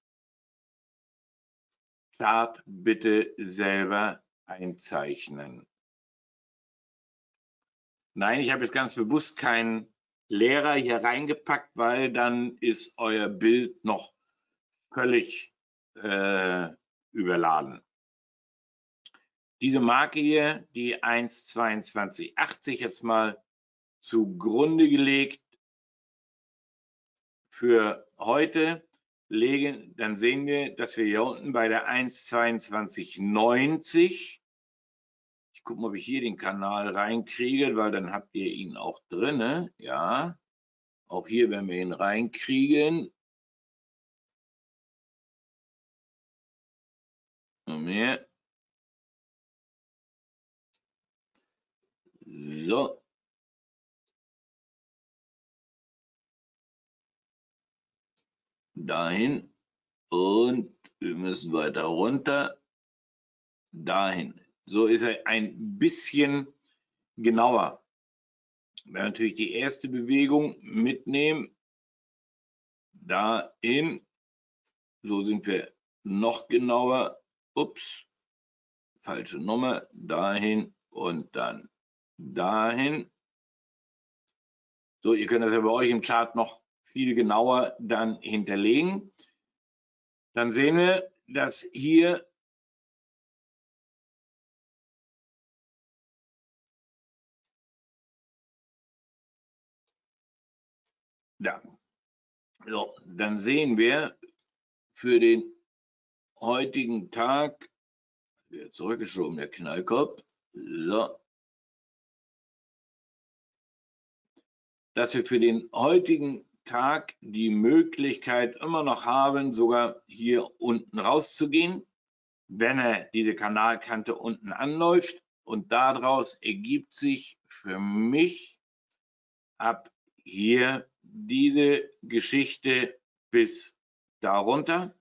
Chart bitte selber einzeichnen. Nein, ich habe jetzt ganz bewusst keinen Lehrer hier reingepackt, weil dann ist euer Bild noch völlig überladen. Diese Marke hier, die 1,2280 jetzt mal zugrunde gelegt für heute legen, dann sehen wir, dass wir hier unten bei der 1,2290, ich gucke mal, ob ich hier den Kanal reinkriege, weil dann habt ihr ihn auch drinne. Ja, auch hier werden wir ihn reinkriegen. Und mehr. So. Dahin. Und Wir müssen weiter runter, dahin. So ist er ein bisschen genauer. Wir werden natürlich die erste Bewegung mitnehmen, dahin. So sind wir noch genauer. Ups, falsche Nummer, dahin und dann dahin. So, ihr könnt das ja bei euch im Chart noch viel genauer dann hinterlegen. Dann sehen wir, dass hier da. So, dann sehen wir für den heutigen Tag, wieder zurückgeschoben, der Knallkopf, so, dass wir für den heutigen Tag die Möglichkeit immer noch haben, sogar hier unten rauszugehen, wenn er diese Kanalkante unten anläuft. Und daraus ergibt sich für mich ab hier diese Geschichte bis darunter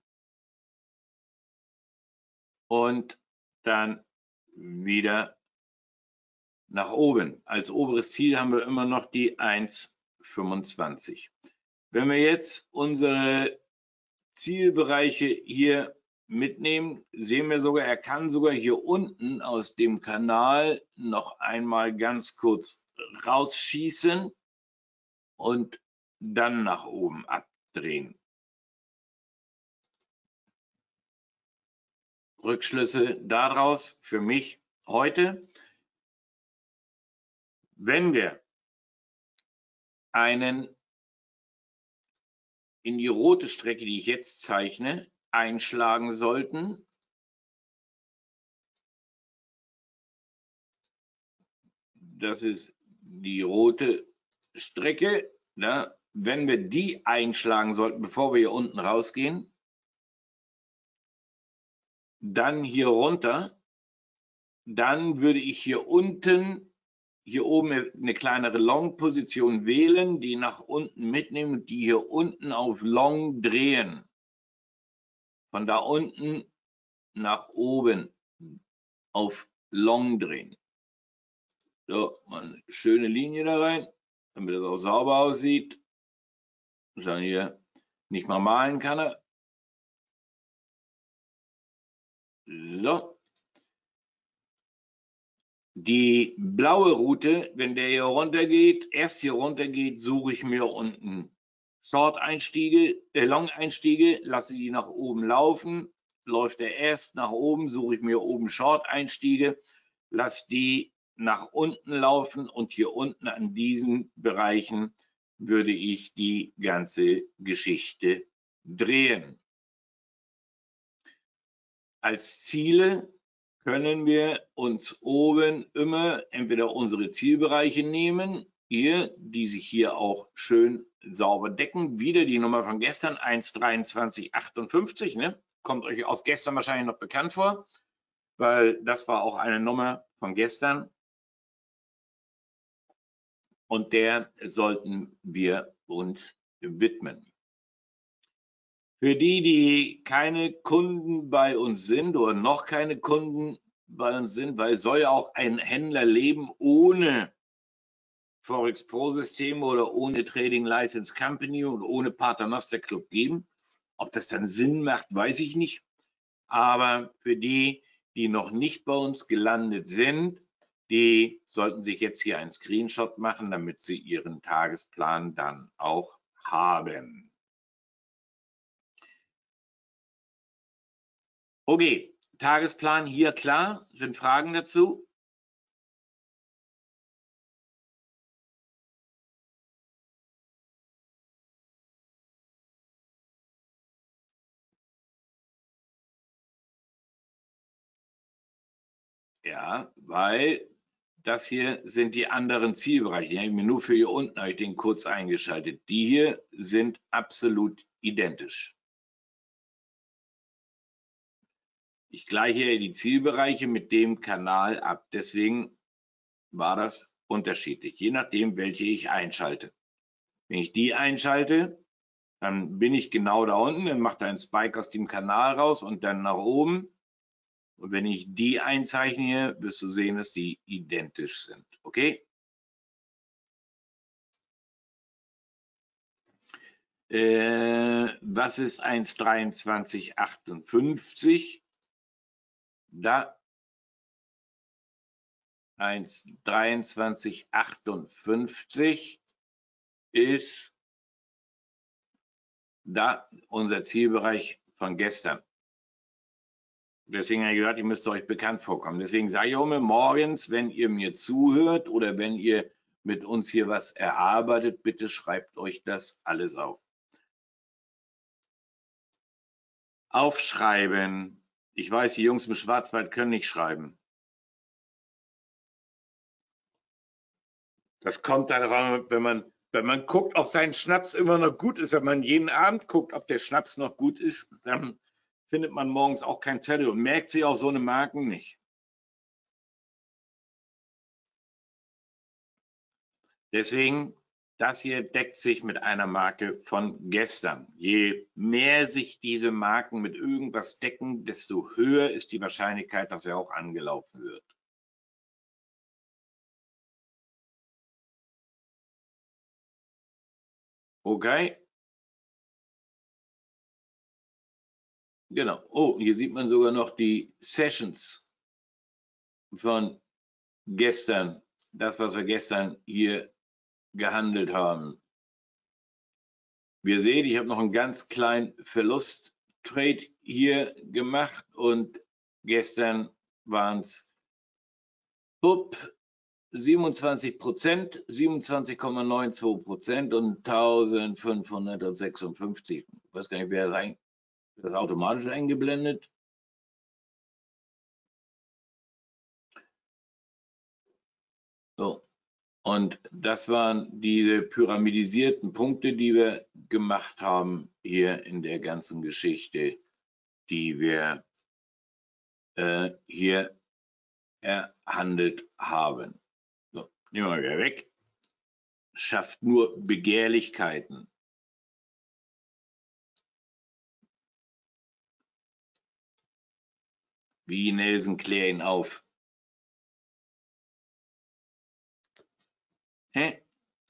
und dann wieder nach oben. Als oberes Ziel haben wir immer noch die 1,25. Wenn wir jetzt unsere Zielbereiche hier mitnehmen, sehen wir sogar, er kann sogar hier unten aus dem Kanal noch einmal ganz kurz rausschießen und dann nach oben abdrehen. Rückschlüsse daraus für mich heute: Wenn wir einen in die rote Strecke, die ich jetzt zeichne, einschlagen sollten, das ist die rote Strecke, ne? Wenn wir die einschlagen sollten, bevor wir hier unten rausgehen, dann hier runter, dann würde ich hier unten, hier oben eine kleinere Long-Position wählen, die nach unten mitnehmen und die hier unten auf Long drehen. Von da unten nach oben auf Long drehen. So, mal eine schöne Linie da rein, damit es auch sauber aussieht. Dann hier nicht mal malen kann er. So. Die blaue Route, wenn der hier runter geht, erst hier runter geht, suche ich mir unten Short-Einstiege, Long-Einstiege, lasse die nach oben laufen. Läuft er erst nach oben, suche ich mir oben Short-Einstiege, lasse die nach unten laufen und hier unten an diesen Bereichen würde ich die ganze Geschichte drehen. Als Ziele können wir uns oben immer entweder unsere Zielbereiche nehmen, hier, die sich hier auch schön sauber decken. Wieder die Nummer von gestern, 1,2358, ne? Kommt euch aus gestern wahrscheinlich noch bekannt vor, weil das war auch eine Nummer von gestern. Und der sollten wir uns widmen. Für die, die keine Kunden bei uns sind oder noch keine Kunden bei uns sind, weil es soll ja auch ein Händler leben ohne Forex Pro System oder ohne Trading License Company und ohne Paternoster Club geben. Ob das dann Sinn macht, weiß ich nicht. Aber für die, die noch nicht bei uns gelandet sind, die sollten sich jetzt hier einen Screenshot machen, damit sie ihren Tagesplan dann auch haben. Okay, Tagesplan hier klar. Sind Fragen dazu? Ja, weil das hier sind die anderen Zielbereiche. Die habe ich mir nur für hier unten habe ich den kurz eingeschaltet. Die hier sind absolut identisch. Ich gleiche die Zielbereiche mit dem Kanal ab. Deswegen war das unterschiedlich, je nachdem, welche ich einschalte. Wenn ich die einschalte, Dann bin ich genau da unten, dann macht er einen Spike aus dem Kanal raus und dann nach oben. Und wenn ich die einzeichne, wirst du sehen, dass die identisch sind. Okay? Was ist 1,2358? Da 1,2358 ist da unser Zielbereich von gestern. Deswegen habe ich gesagt, ihr müsst euch bekannt vorkommen. Deswegen sage ich auch immer morgens, wenn ihr mir zuhört oder wenn ihr mit uns hier was erarbeitet, bitte schreibt euch das alles auf. Aufschreiben. Ich weiß, die Jungs im Schwarzwald können nicht schreiben. Das kommt daran, wenn man guckt, ob sein Schnaps immer noch gut ist. Wenn man jeden Abend guckt, ob der Schnaps noch gut ist, dann findet man morgens auch kein Zettel und merkt sich auch so eine Marken nicht. Deswegen, das hier deckt sich mit einer Marke von gestern. Je mehr sich diese Marken mit irgendwas decken, desto höher ist die Wahrscheinlichkeit, dass er auch angelaufen wird. Okay? Genau. Oh, hier sieht man sogar noch die Sessions von gestern. Das, was wir gestern hier gehandelt haben. Wir sehen, ich habe noch einen ganz kleinen Verlusttrade hier gemacht und gestern waren es 27%, 27,92% und 1556. Ich weiß gar nicht, wer das automatisch eingeblendet. So. Und das waren diese pyramidisierten Punkte, die wir gemacht haben hier in der ganzen Geschichte, die wir hier erhandelt haben. So, nehmen wir wieder weg. Schafft nur Begehrlichkeiten. Wie Nelson, klär ihn auf. Hä?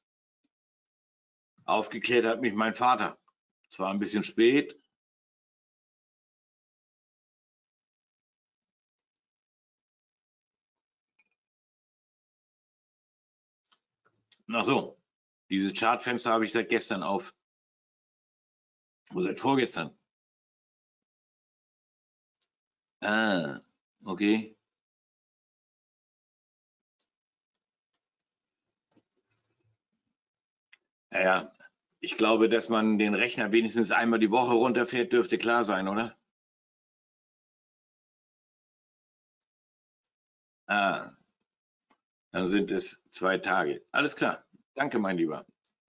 Aufgeklärt hat mich mein Vater. Zwar ein bisschen spät. Ach so, dieses Chartfenster habe ich seit gestern auf. Oder seit vorgestern. Ah, okay. Ja, ich glaube, dass man den Rechner wenigstens einmal die Woche runterfährt, dürfte klar sein, oder? Ah, dann sind es 2 Tage. Alles klar. Danke, mein Lieber.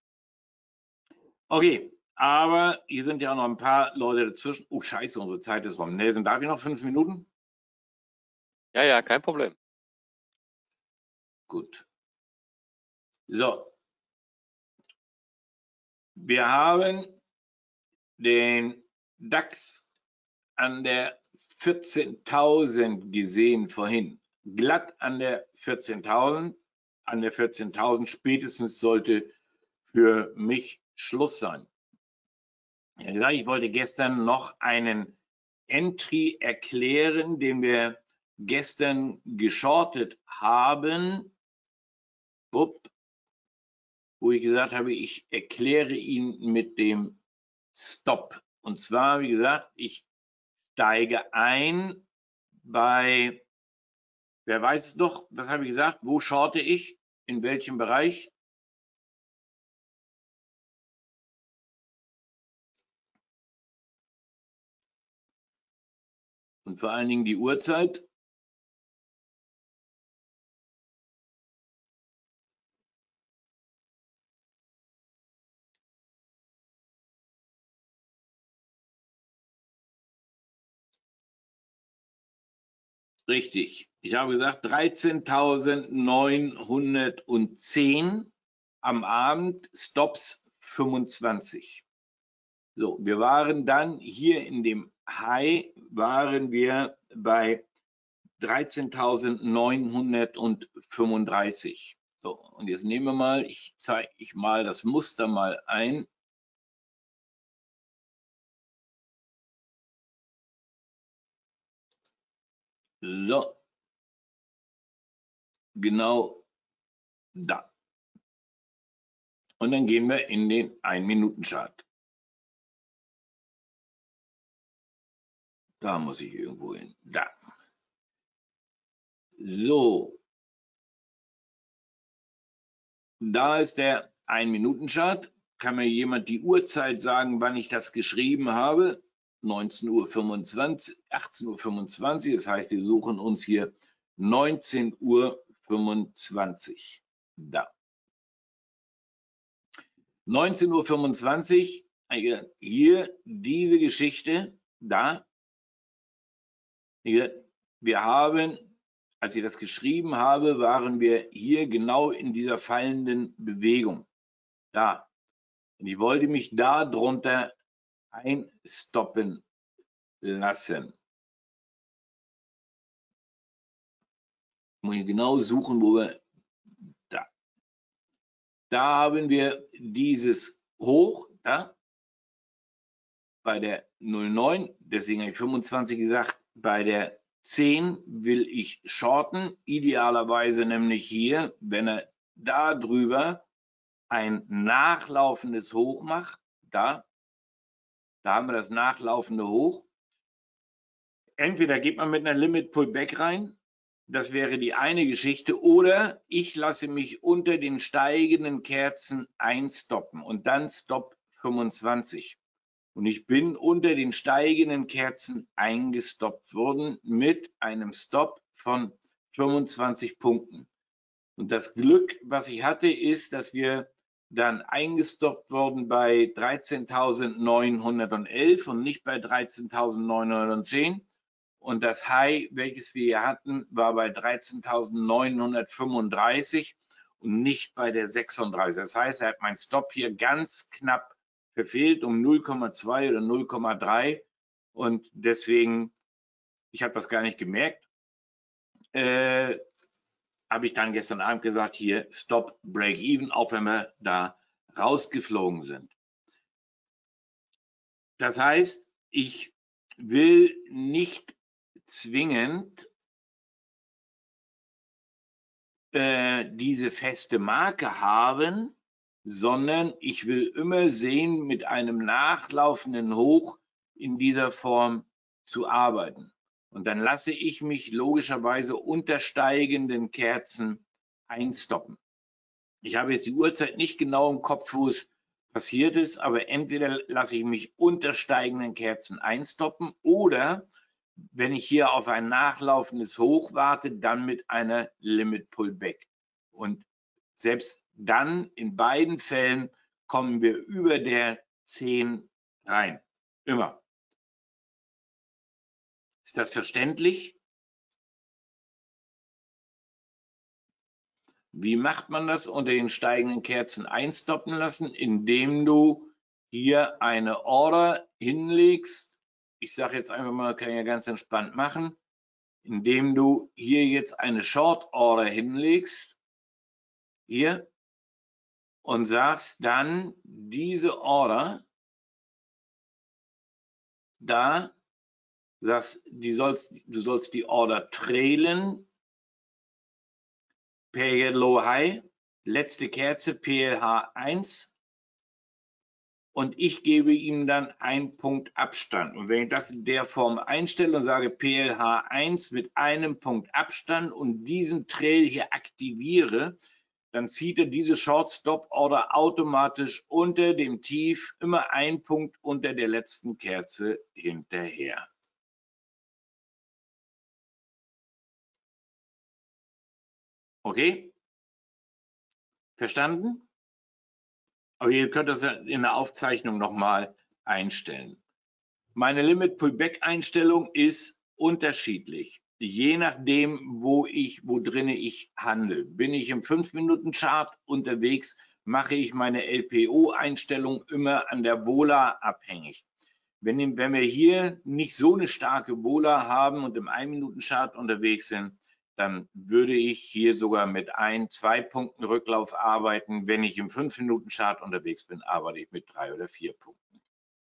Okay, aber hier sind ja auch noch ein paar Leute dazwischen. Oh, scheiße, unsere Zeit ist rum. Nelson, darf ich noch 5 Minuten? Ja, ja, kein Problem. Gut. So. Wir haben den DAX an der 14.000 gesehen vorhin. Glatt an der 14.000. An der 14.000 spätestens sollte für mich Schluss sein. Ja, ich wollte gestern noch einen Entry erklären, den wir gestern geschortet haben, wo ich gesagt habe, ich erkläre ihn mit dem Stop. Und zwar, wie gesagt, ich steige ein bei, wer weiß es doch, was habe ich gesagt, wo shorte ich, in welchem Bereich? Und vor allen Dingen die Uhrzeit. Richtig. Ich habe gesagt 13.910 am Abend, Stops 25. So, wir waren dann hier in dem High, waren wir bei 13.935. So, und jetzt nehmen wir mal, ich zeige ich mal das Muster mal ein. So, genau da. Und dann gehen wir in den 1-Minuten-Chart. Da muss ich irgendwo hin. Da. So. Da ist der 1-Minuten-Chart. Kann mir jemand die Uhrzeit sagen, wann ich das geschrieben habe? 19:25 Uhr, 18:25 Uhr. Das heißt, wir suchen uns hier 19:25 Uhr. Da. 19:25 Uhr, hier diese Geschichte, da. Wir haben, als ich das geschrieben habe, waren wir hier genau in dieser fallenden Bewegung. Da. Und ich wollte mich da drunter einstoppen lassen. Muss ich genau suchen, wo wir da. Da haben wir dieses Hoch, da, bei der 09, deswegen habe ich 25 gesagt, bei der 10 will ich shorten, idealerweise nämlich hier, wenn er da drüber ein nachlaufendes Hoch macht, da haben wir das nachlaufende Hoch. Entweder geht man mit einer Limit Pullback rein, das wäre die eine Geschichte, oder ich lasse mich unter den steigenden Kerzen einstoppen und dann Stop 25. Und ich bin unter den steigenden Kerzen eingestoppt worden mit einem Stop von 25 Punkten. Und das Glück, was ich hatte, ist, dass wir dann eingestoppt wurden bei 13.911 und nicht bei 13.910. Und das High, welches wir hier hatten, war bei 13.935 und nicht bei der 36. Das heißt, er hat meinen Stop hier ganz knapp verfehlt um 0,2 oder 0,3 und deswegen, ich habe das gar nicht gemerkt, habe ich dann gestern Abend gesagt, hier Stop, Break Even, auch wenn wir da rausgeflogen sind. Das heißt, ich will nicht zwingend diese feste Marke haben, sondern ich will immer sehen, mit einem nachlaufenden Hoch in dieser Form zu arbeiten. Und dann lasse ich mich logischerweise unter steigenden Kerzen einstoppen. Ich habe jetzt die Uhrzeit nicht genau im Kopf, wo es passiert ist, aber entweder lasse ich mich unter steigenden Kerzen einstoppen oder wenn ich hier auf ein nachlaufendes Hoch warte, dann mit einer Limit Pullback. Und selbst dann in beiden Fällen kommen wir über der 10 rein. Immer. Ist das verständlich? Wie macht man das unter den steigenden Kerzen einstoppen lassen? Indem du hier eine Order hinlegst. Ich sage jetzt einfach mal, kann ich ja ganz entspannt machen. Indem du hier jetzt eine Short Order hinlegst, hier, und sagst dann, diese Order, da, sagst, du sollst die Order trailen, Period Low High, letzte Kerze, PLH 1, und ich gebe ihm dann einen Punkt Abstand. Und wenn ich das in der Form einstelle und sage PLH 1 mit einem Punkt Abstand und diesen Trail hier aktiviere, dann zieht er diese Short Stop Order automatisch unter dem Tief immer einen Punkt unter der letzten Kerze hinterher. Okay? Verstanden? Aber ihr könnt das in der Aufzeichnung nochmal einstellen. Meine Limit Pullback Einstellung ist unterschiedlich, je nachdem, wo drinne ich handle. Bin ich im 5-Minuten-Chart unterwegs, mache ich meine LPO-Einstellung immer an der Vola abhängig. Wenn wir hier nicht so eine starke Vola haben und im 1-Minuten-Chart unterwegs sind, dann würde ich hier sogar mit 1-2 Punkten Rücklauf arbeiten. Wenn ich im 5-Minuten-Chart unterwegs bin, arbeite ich mit 3 oder 4 Punkten.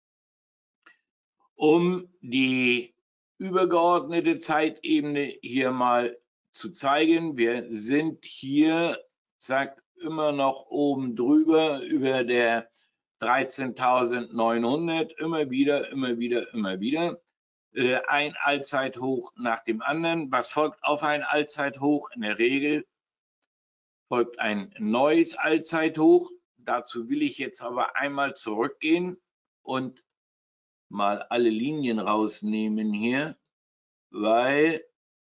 Um die übergeordnete Zeitebene hier mal zu zeigen, wir sind hier, zack, immer noch oben drüber über der 13.900, immer wieder. Ein Allzeithoch nach dem anderen. Was folgt auf ein Allzeithoch? In der Regel folgt ein neues Allzeithoch. Dazu will ich jetzt aber einmal zurückgehen und mal alle Linien rausnehmen hier, weil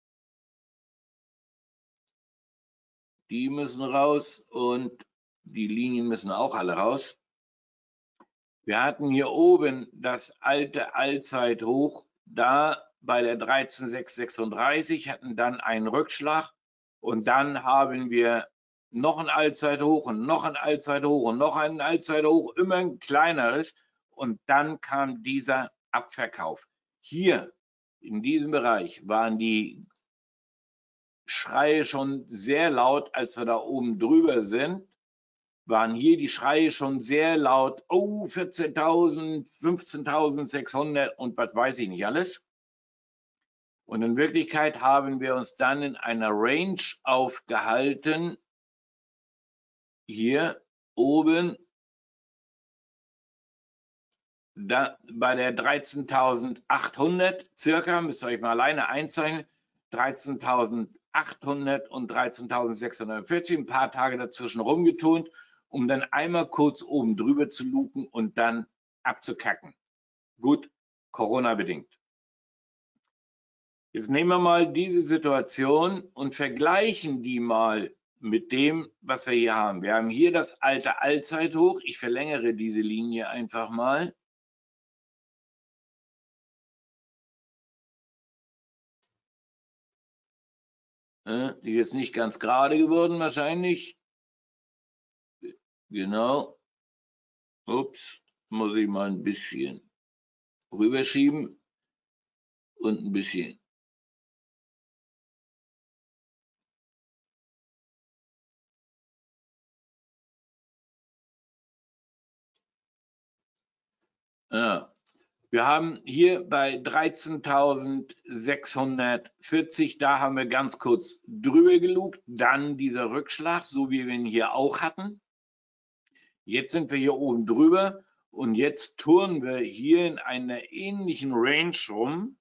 die müssen raus und die Linien müssen auch alle raus. Wir hatten hier oben das alte Allzeithoch, da bei der 13.636, hatten dann einen Rückschlag und dann haben wir noch ein Allzeithoch und noch ein Allzeithoch und noch ein Allzeithoch, immer ein kleineres, und dann kam dieser Abverkauf. Hier in diesem Bereich waren die Schreie schon sehr laut, als wir da oben drüber sind. Waren hier die Schreie schon sehr laut, oh, 14.000, 15.600 und was weiß ich nicht alles. Und in Wirklichkeit haben wir uns dann in einer Range aufgehalten, hier oben, da bei der 13.800 circa, müsst ihr euch mal alleine einzeichnen, 13.800 und 13.640, ein paar Tage dazwischen rumgetont, um dann einmal kurz oben drüber zu lupen und dann abzukacken. Gut, Corona bedingt. Jetzt nehmen wir mal diese Situation und vergleichen die mal mit dem, was wir hier haben. Wir haben hier das alte Allzeithoch. Ich verlängere diese Linie einfach mal. Die ist nicht ganz gerade geworden wahrscheinlich. Genau. Ups, muss ich mal ein bisschen rüberschieben und ein bisschen. Ja. Wir haben hier bei 13.640, da haben wir ganz kurz drüber gelugt, dann dieser Rückschlag, so wie wir ihn hier auch hatten. Jetzt sind wir hier oben drüber und jetzt turnen wir hier in einer ähnlichen Range rum.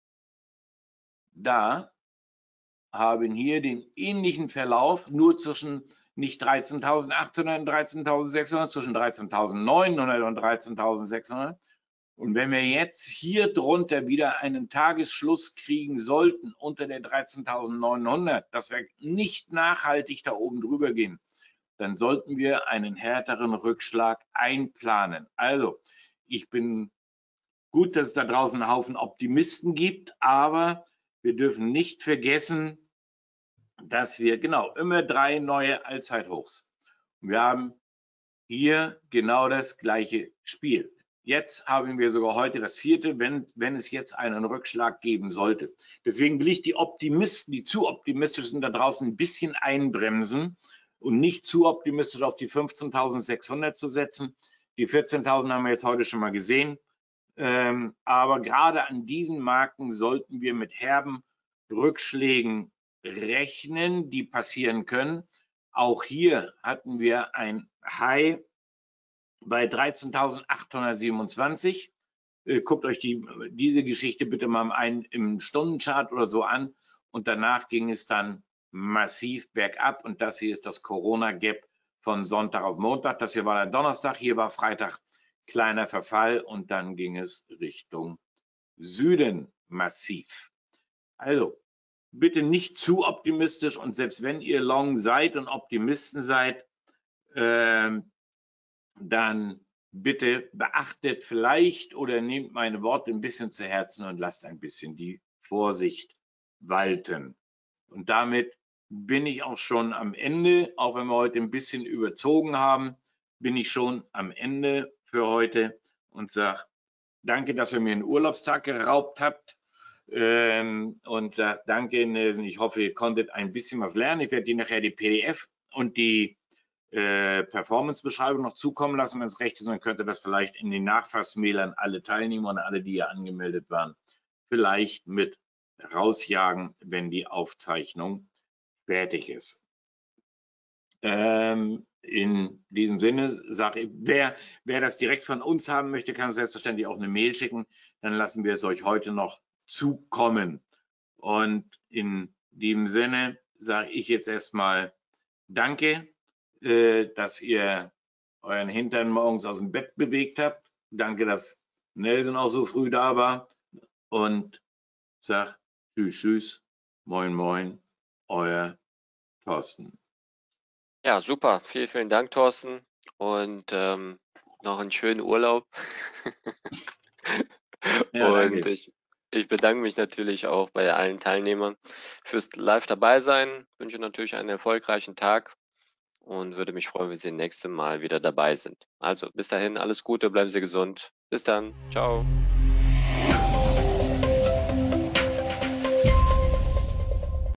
Da haben hier den ähnlichen Verlauf, nur zwischen nicht 13.800 und 13.600, zwischen 13.900 und 13.600. Und wenn wir jetzt hier drunter wieder einen Tagesschluss kriegen sollten unter der 13.900, dass wir nicht nachhaltig da oben drüber gehen, dann sollten wir einen härteren Rückschlag einplanen. Also, ich bin gut, dass es da draußen einen Haufen Optimisten gibt, aber wir dürfen nicht vergessen, dass wir genau immer 3 neue Allzeithochs. Wir haben hier genau das gleiche Spiel. Jetzt haben wir sogar heute das 4., wenn es jetzt einen Rückschlag geben sollte. Deswegen will ich die Optimisten, die zu optimistisch sind, da draußen ein bisschen einbremsen und nicht zu optimistisch auf die 15.600 zu setzen. Die 14.000 haben wir jetzt heute schon mal gesehen. Aber gerade an diesen Marken sollten wir mit herben Rückschlägen rechnen, die passieren können. Auch hier hatten wir ein High bei 13.827. Guckt euch diese Geschichte bitte mal im Stundenchart oder so an. Und danach ging es dann massiv bergab. Und das hier ist das Corona-Gap von Sonntag auf Montag. Das hier war der Donnerstag, hier war Freitag kleiner Verfall. Und dann ging es Richtung Süden massiv. Also bitte nicht zu optimistisch. Und selbst wenn ihr Long seid und Optimisten seid, dann bitte beachtet vielleicht oder nehmt meine Worte ein bisschen zu Herzen und lasst ein bisschen die Vorsicht walten. Und damit bin ich auch schon am Ende. Auch wenn wir heute ein bisschen überzogen haben, bin ich schon am Ende für heute und sage danke, dass ihr mir einen Urlaubstag geraubt habt. Und sage danke, Nelson. Ich hoffe, ihr konntet ein bisschen was lernen. Ich werde dir nachher die PDF und die Performance-Beschreibung noch zukommen lassen, wenn es recht ist. Und dann könnt ihr das vielleicht in den Nachfassmail an alle Teilnehmer und alle, die hier angemeldet waren, vielleicht mit rausjagen, wenn die Aufzeichnung fertig ist. In diesem Sinne sage ich, wer das direkt von uns haben möchte, kann selbstverständlich auch eine Mail schicken. Dann lassen wir es euch heute noch zukommen. Und in diesem Sinne sage ich jetzt erstmal Danke, dass ihr euren Hintern morgens aus dem Bett bewegt habt. Danke, dass Nelson auch so früh da war. Und sag Tschüss, Tschüss, Moin, Moin, euer Thorsten. Ja, super. Vielen Dank, Thorsten. Und noch einen schönen Urlaub. Ja, Und danke. ich bedanke mich natürlich auch bei allen Teilnehmern fürs live dabei sein. Wünsche natürlich einen erfolgreichen Tag und würde mich freuen, wenn Sie das nächste Mal wieder dabei sind. Also bis dahin, alles Gute, bleiben Sie gesund. Bis dann. Ciao.